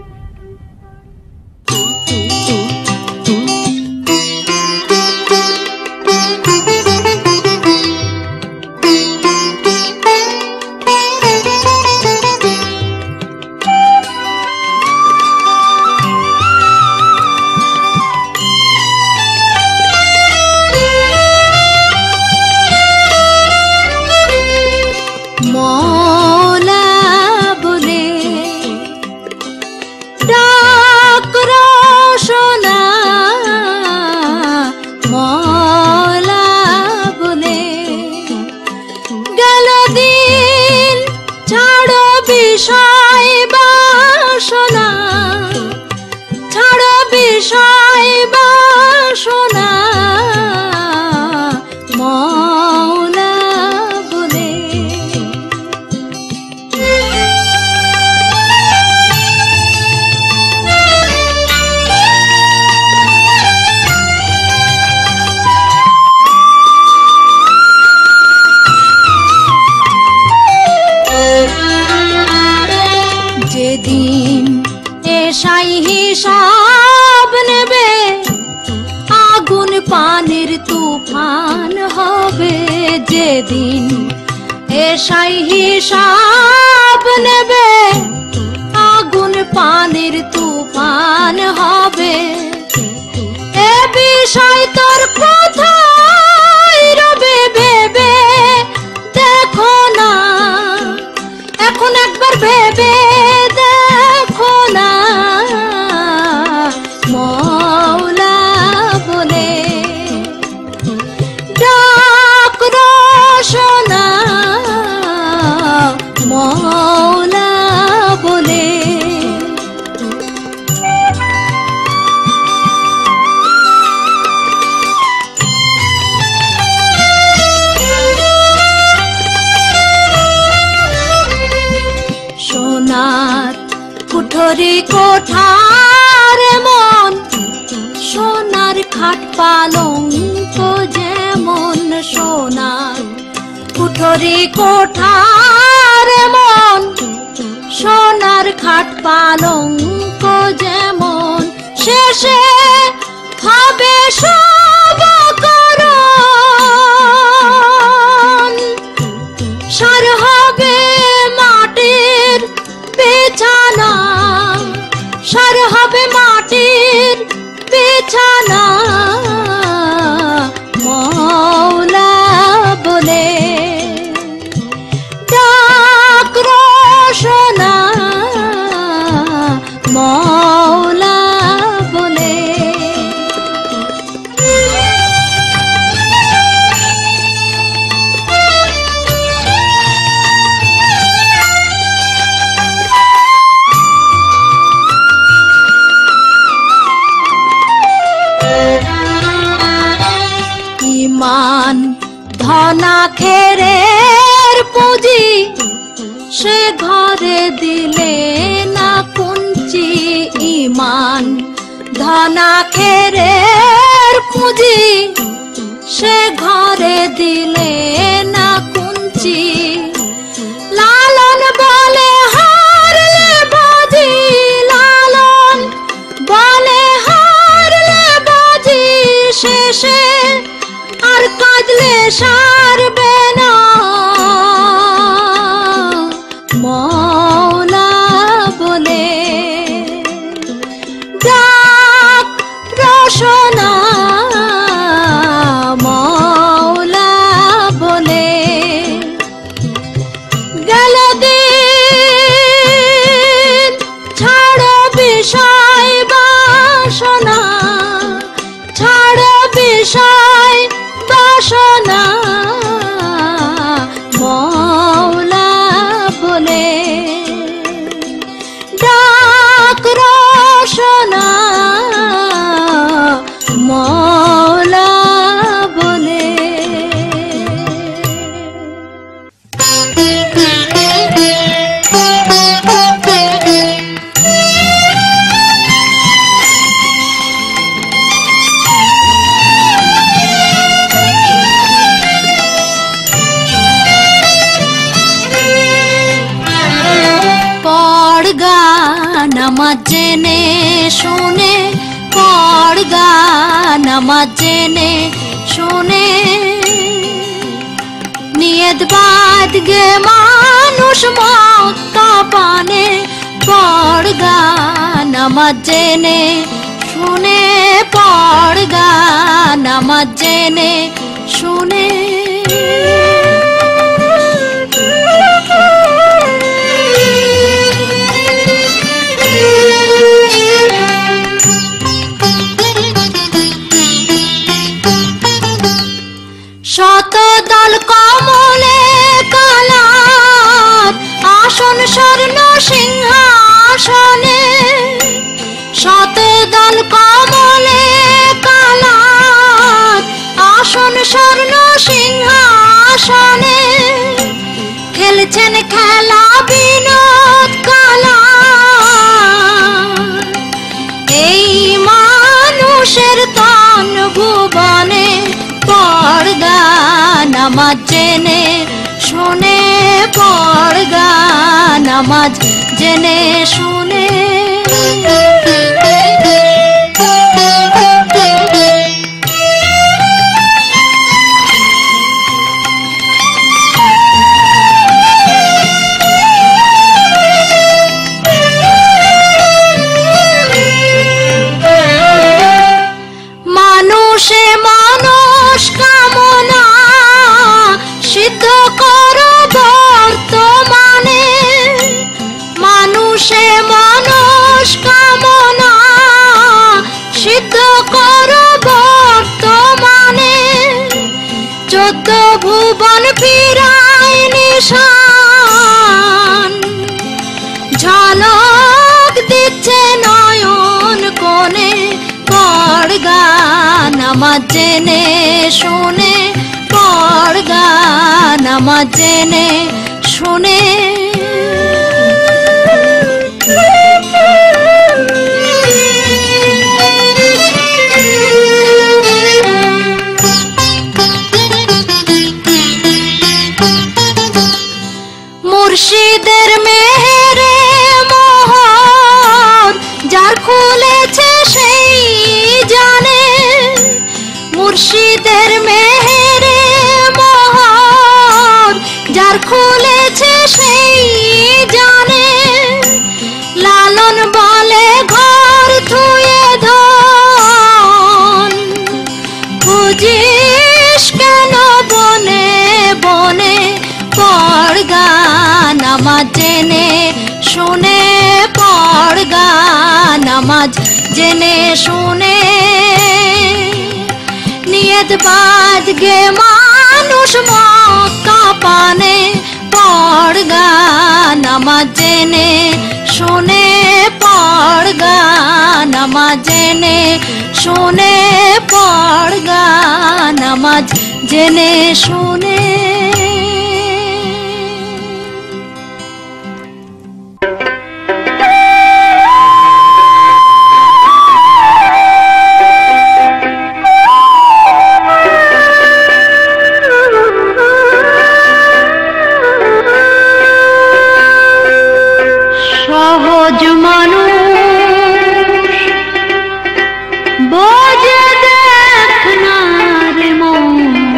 তুফান হবে যেদিন, এসাই হিসাব নেবে। আগুন পানির তুফান হবে, এ বিষয় তোর কোথায় রবে ভেবে দেখো না, এখন একবার ভেবে দেখো না। মওলা বলে ডাক রোশনা, মওলা বলে। সোনার কুঠরি কোঠার মন, সোনার খাট পালঙ্ক যেমন। সোনার কুঠরি কোঠার মন, সোনার খাট পালঙ্ক যেমন। শেষে হবে সব করণ, সার হবে মাটির বিছানা, সার হবে মাটির বিছানা। মওলা বলে ডাক রোশনা, মওলা বলে। ইমান ধনা খেরের পুঁজি, সে ঘরে দিলে না কুঞ্চি। ইমান ধনা খেরের পুঁজি, সে ঘরে দিলে না কুঞ্চি। লালন বলে হারলে বাজি, লালন বলে হারলে বাজি। শেষে আর কাঁদলে সারবে না। মওলা বলে ডাক রোশনা, মওলা বলে। গেল দিন ছাড়ো বিষয় বাসনা, ছাড়ো বিষয় বাসনা। মওলা বলে ডাক রোশনা, মওলা বলে। নামাজ জেনে শুনে পড় গা, নামাজ জেনে শুনে। নিয়ত বাদ গে মানুষ মক্কা পানে, পড় গা নামাজ জেনে শুনে। পড় গা নামাজ জেনে শুনে। শত দল কমলে কালার, আসন স্বর্ণ সিংহাসনে। শত দল কমলে কালার, আসন স্বর্ণ সিংহাসনে। খেলছেন খেলা বিনোদ কালা, এই মানুষের তন ভুবনে। পড় গা নামাজ জেনে শুনে, পড় গা নামাজ জেনে শুনে। সিদ্ধ করো বর্তমানে মানুষে মনস্কামনা সিদ্ধ করো বর্তমানে চোদ্দ ভুবন ফিরায় নিশান ঝলক দিচ্ছে নয়ন কোণে পড় গান আমার জেনে শুনে পড় গান আমার জেনে শুনে মুর্শিদের মেহেরে মোহর যার খুলেছে সেই জানে মুর্শিদের মেহেরে মোহর যার খুলেছে সেই জানে লালন বলে ঘর থুয়ে ধন খুঁজিস কেন বনে বনে পড় গান আমার জেনে শুনে পড় গান আমার জেনে শুনে নিয়ত বাদ গে মানুষ মক্কা পানে পড় গান আমার জেনে শুনে পড় গান আমার জেনে শুনে পড় গান আমার জেনে শুনে সহজ মানুষ বোঝে দেখ না রে মন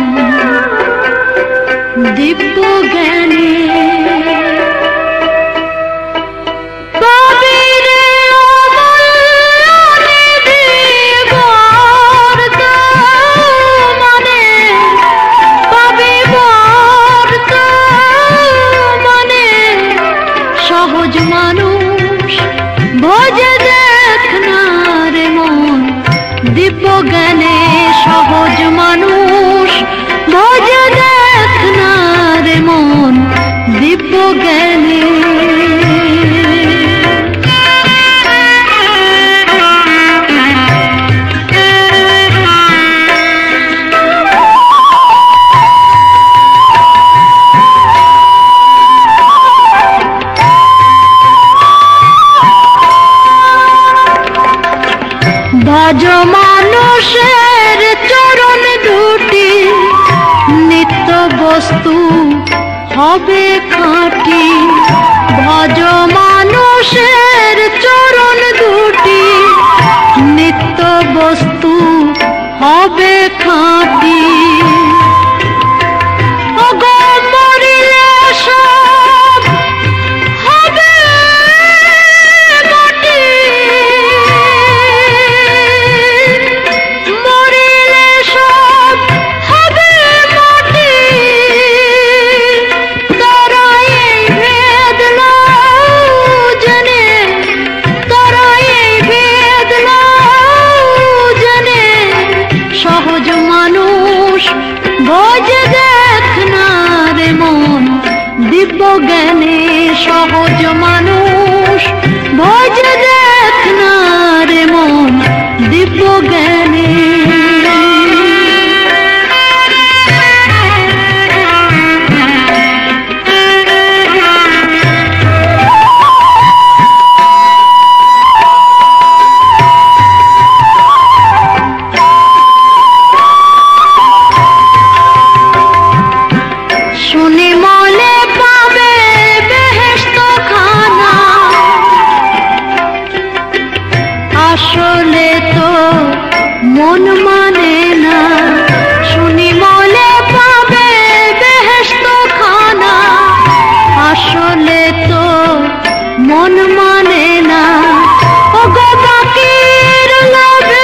দিব্য জ্ঞানে সহজ মানুষ বোঝে দেখ না রে মন দিব্য জ্ঞানে সহজ মানুষ বোঝে দেখ না রে মন দিব্য জ্ঞানে ভজ মানুষের চরণ দুটি নিত্য বস্তু হবে খাঁটি ভজ মানুষের চরণ দুটি নিত্য বস্তু হবে খাঁটি দিব্য জ্ঞানে সহজ মানুষ বোঝে দেখ না রে মন দিব্য জ্ঞানে শুনি মলে পাবে বেহেশত খানা আসলে তো মন মানে না শুনি মলে পাবে বেহেশত খানা আসলে তো মন মানে না ও গো বাকির লোভে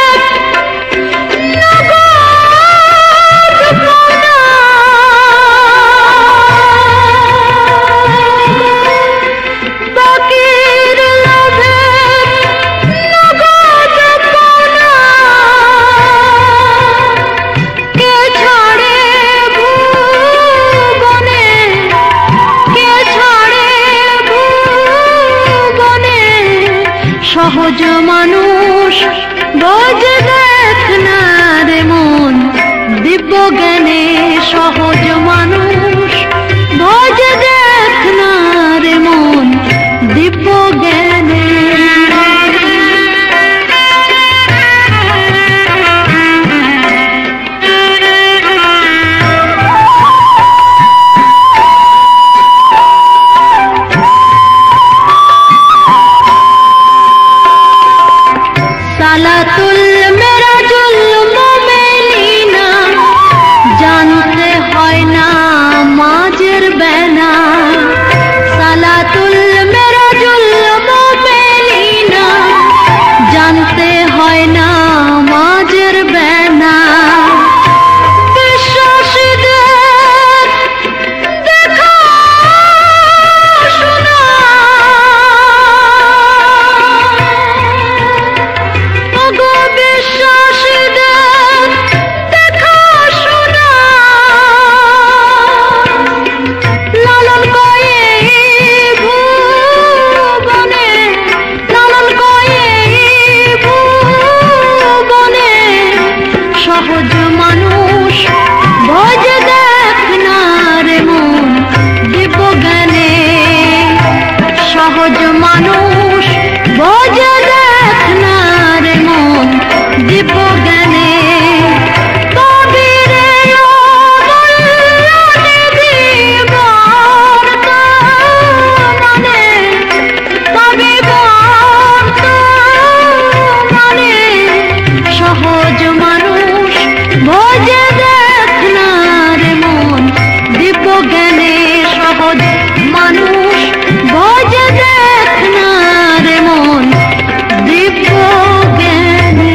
নগদ সহজ মানুষ বোঝে দেখ না রে মন দিব্য জ্ঞানে সহজ মানুষ বোঝে দেখ না রে মন দিব্য জ্ঞানে सालातुल मेरा जुल्म में लीना जानते হয় না মাঝের বেনা सालातुल मेरा जुल्म में लीना जानते হয় না মাঝের বেনা বিশ্বাসীদের দেখা শোনা সহজ মানুষ বোঝে দেখ না রে মন দিব্য জ্ঞানে সহজ মানুষ বোঝে দেখ না রে মন দিব্য জ্ঞানে সহজ মানুষ বোঝে দেখ না রে মন দিব্য জ্ঞানে সহজ মানুষ বোঝে দেখ না রে মন দিব্য জ্ঞানে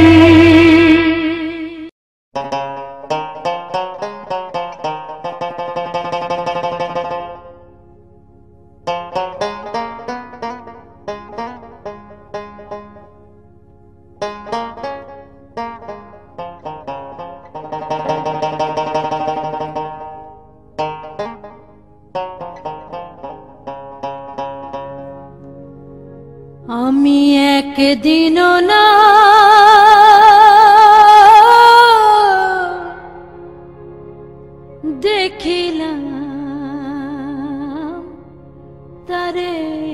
আমি একদিনও না দেখিলাম তারে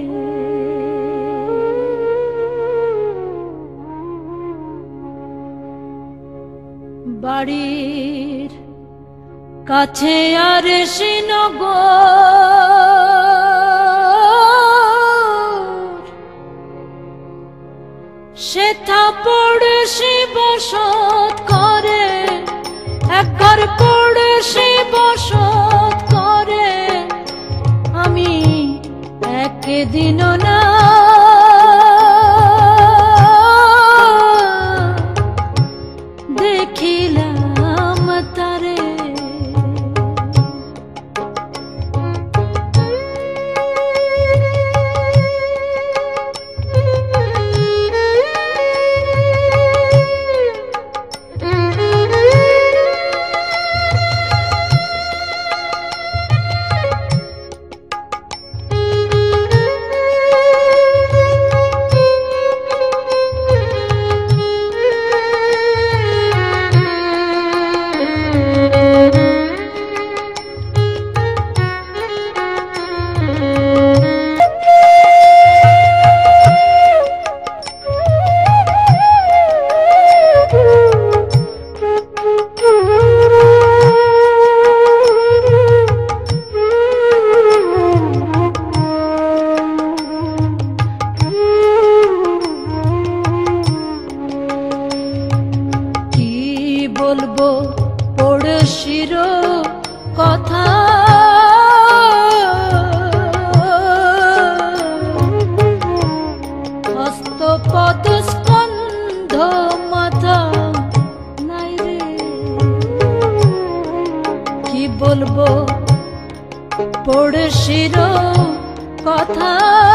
বাড়ির কাছে আর শ্রীনগর সেথা পড়শি বসত করে একবার পড়শি বসত করে আমি একদিনও না দেখিলাম তারে বলবো পড়শির কথা হস্তপদ স্কন্ধ মাথা নাই রে কি বলবো পড়শির কথা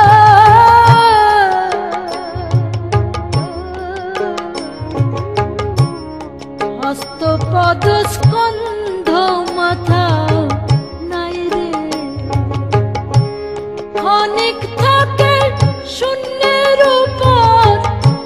হস্তপদ স্কন্ধ মাথা নাই রে ক্ষণিক থাকে শূন্যের উপর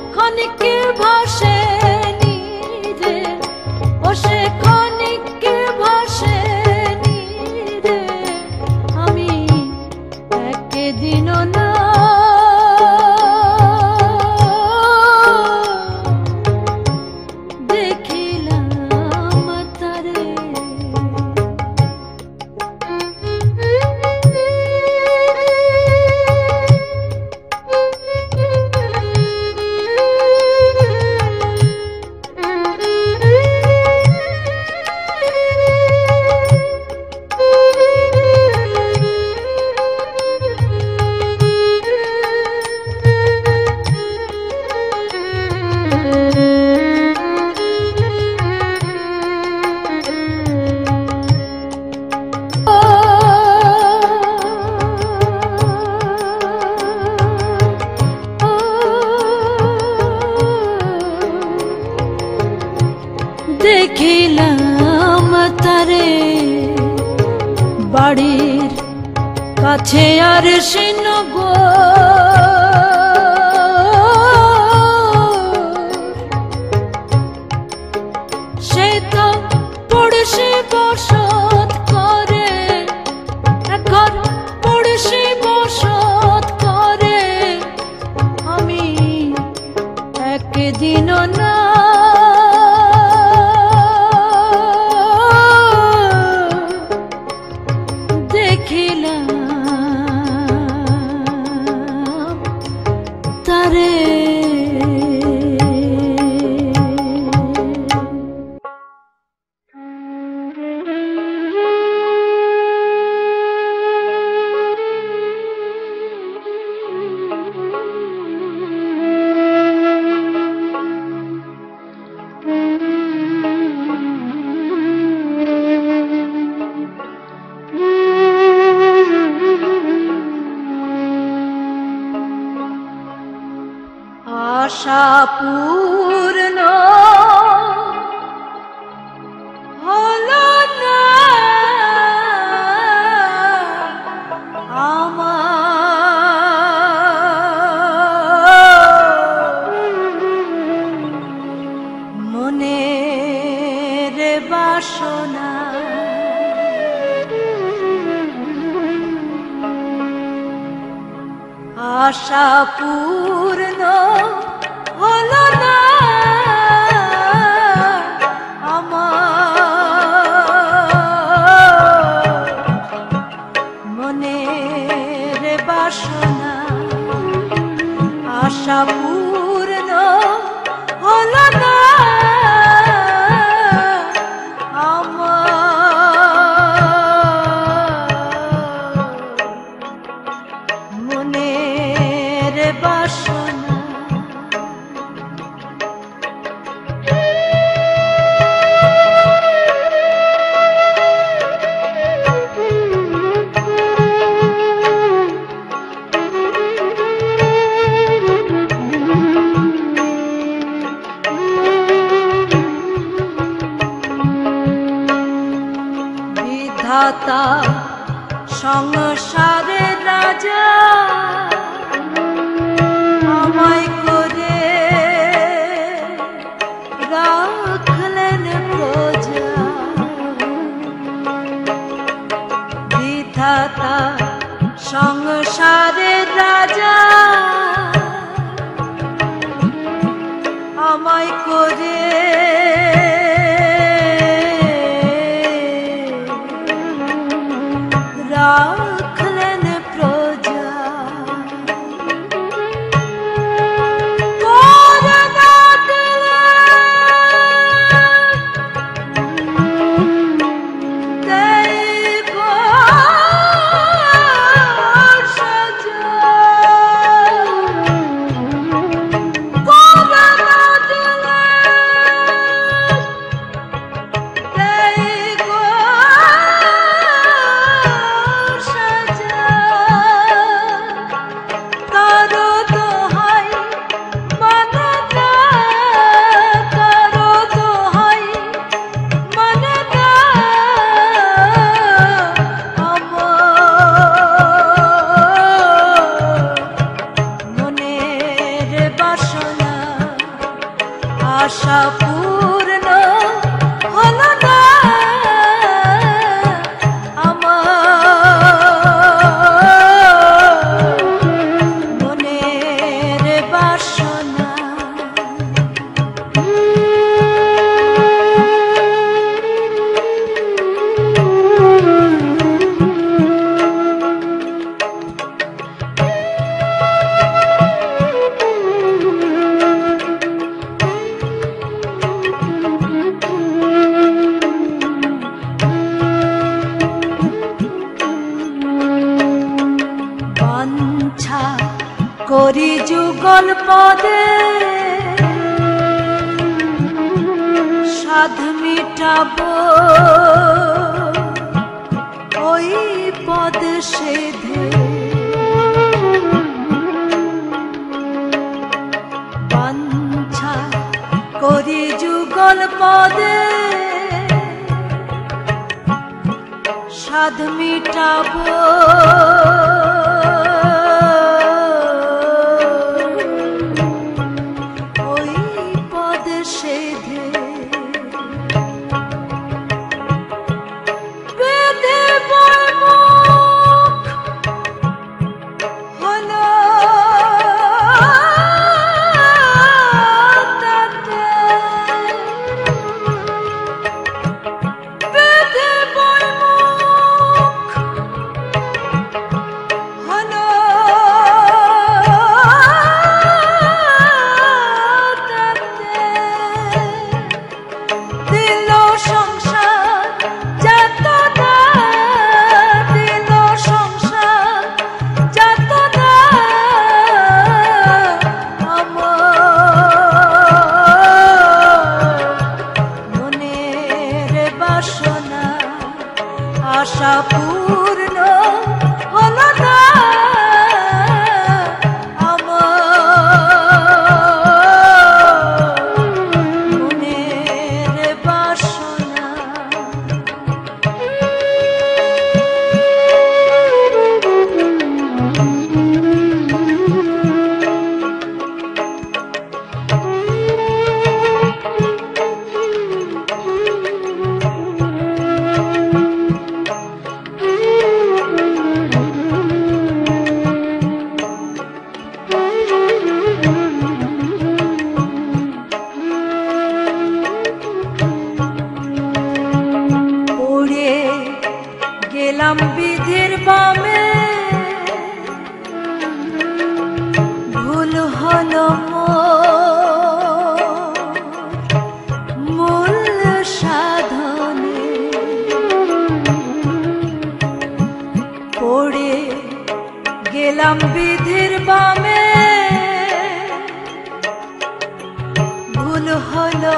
নদীর কাছে আর সিন গো সে তো পড়শি বসত করে এখন পড়শি বসত করে আমি একদিনও না দেখিলাম তারে আশা পূর্ণ হলো না আমার মনের বাসনা আশা পূর্ণ হলো না আমার মনের বাসনা আশা পূর্ণ হলো না আমার মনের বাসনা বিধাতা সংসারের রাজা আমায় করে রাখলেন প্রজা বিধাতা সংসারের রাজা আমায় করে রাখলেন প্রজা করে না দিলে দেব সাজা করে না দিলে দেব আশা পূর্ণ হলো না আমার মনের বাসনা করি যুগল পদে সাধ মিটাবো ওই পদ সেধে বাঞ্ছা করি যুগল পদে সাধ মিটাবো ওই পদে সেধে বেঁধে বলমুখ হলো তাতে বেঁধে বলমুখ হলো তাতে দিল সংসার যাতনা দিল সংসার যাতনা আমার মনের বাসনা আশা পূর্ণ হলো না আমার মনের বাসনা পড়ে গেলাম বিধির বামে ভুল হলো মোর মূল সাধনে পড়ে গেলাম বিধির বামে ভুল হলো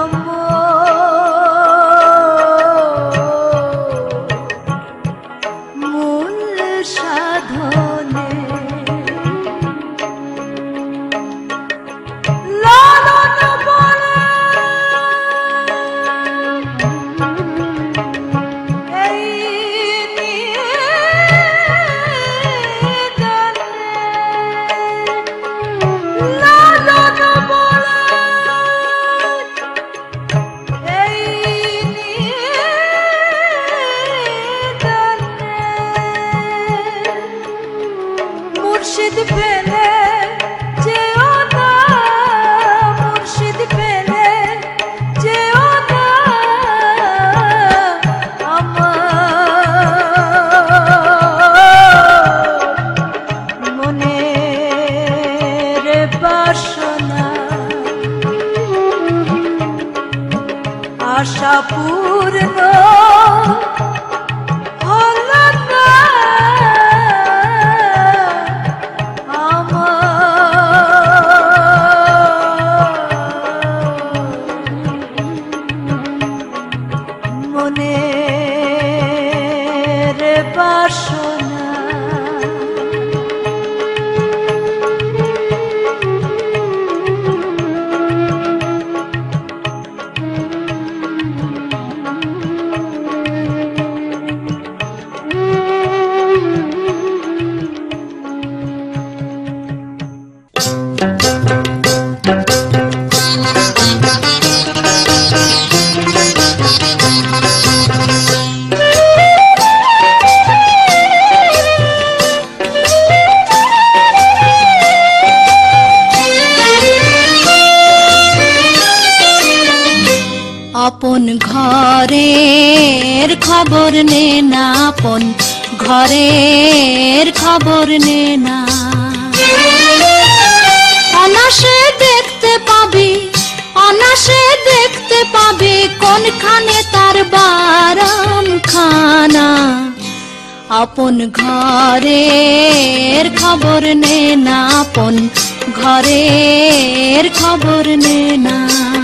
মূল সাধনে লালন বলে এই নিদানে লালন বলে এই নিদানে মুর্শিদ পেলে যেও না মুর্শিদ পেলে যেও না আমার মনের বাসনা আশা পূর্ণ হলো না আমার মনের বাসনা আপন ঘরের খবর নে না আপন ঘরের খবর নে না অনাসে দেখতে পাবি অনাসে দেখতে পাবি কোনখানে তার বারাম খানা আপন ঘরের খবর নে না আপন ঘরের খবর নে না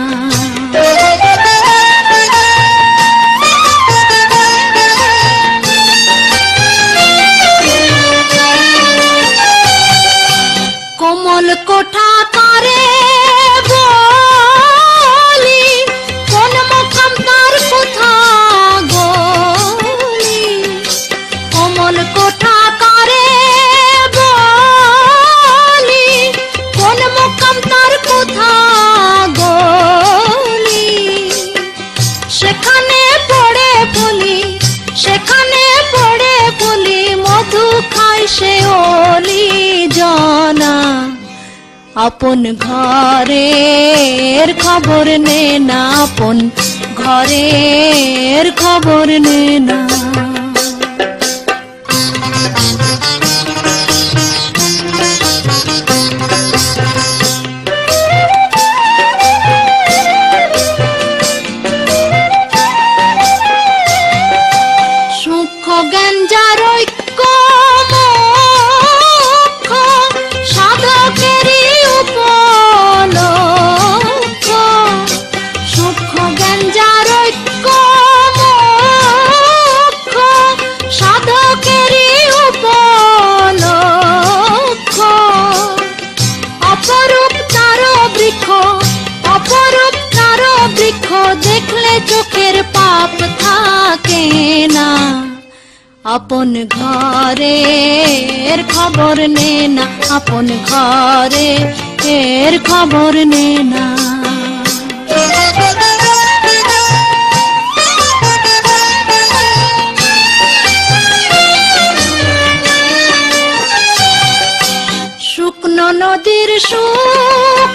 কোমল কোঠা করে বলি কোন মুখাম তার কোথা গলি আপন ঘরের খবর নে না, আপন ঘরের খবর নে না। দেখলে চোখের পাপ থাকে না, আপন ঘরের খবর নে না, আপন ঘরের খবর নে না। শুকনো নদীর সুখ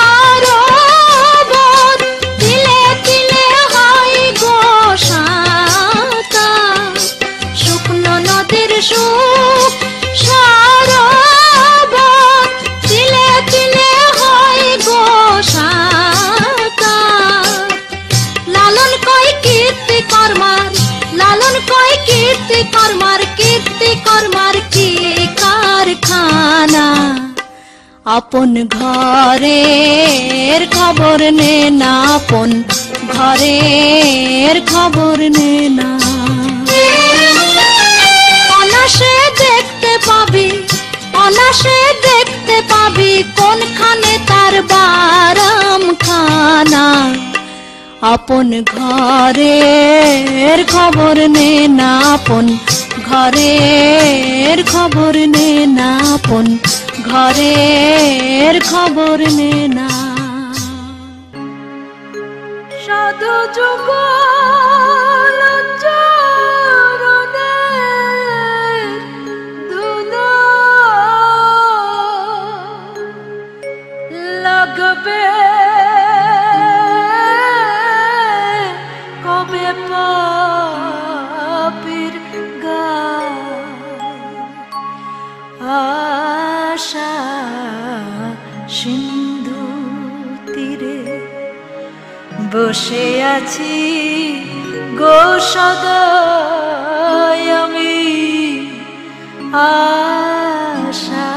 সরোবর তিলে তিলে হয় গো সাঁতা, শুকনো নদীর সুখ সরোবর তিলে তিলে হয় গো সাঁতা। লালন কয় কীর্তি কর্মার, লালন কয় কীর্তি কর্মার, কীর্তি কর্মার কি কারখানা, আপন ঘরের খবর নে না, আপন ঘরের খবর নে না। অনাসে দেখতে পাবি, অনাসে দেখতে পাবি কোনখানে তার বারাম খানা, আপন ঘরের খবর নে না, আপন ঘরের খবর নে না, আপন ঘরের খবর নে না। সাধু যুগল চরণের ধুলো লাগবে কবে পাপীর গায়, আশা সিন্ধু তীরে বসে আছি গো সদয় আমি, আশা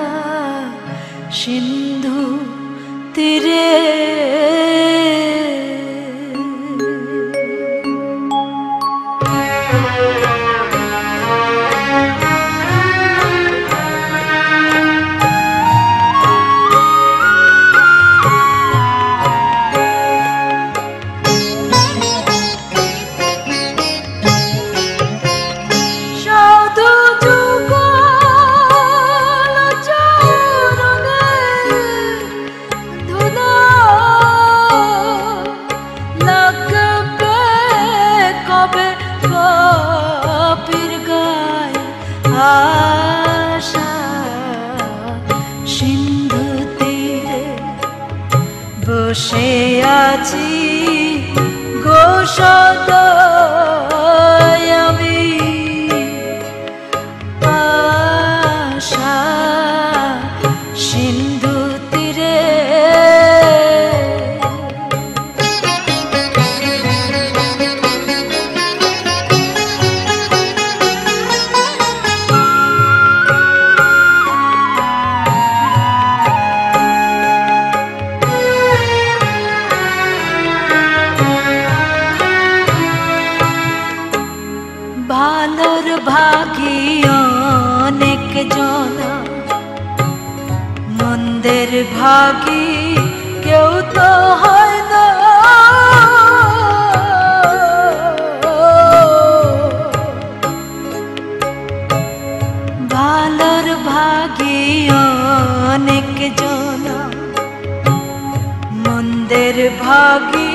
সিন্ধু তীরে। আশা সিন্ধু তীরে বসে আছি গো সদয় আমি, আশা সিন্ধু তীরে। ভালোর ভাগী অনেক জনা, মন্দের ভাগী কেউ তো হয় না, ভালোর ভাগী অনেক জনা, মন্দের ভাগী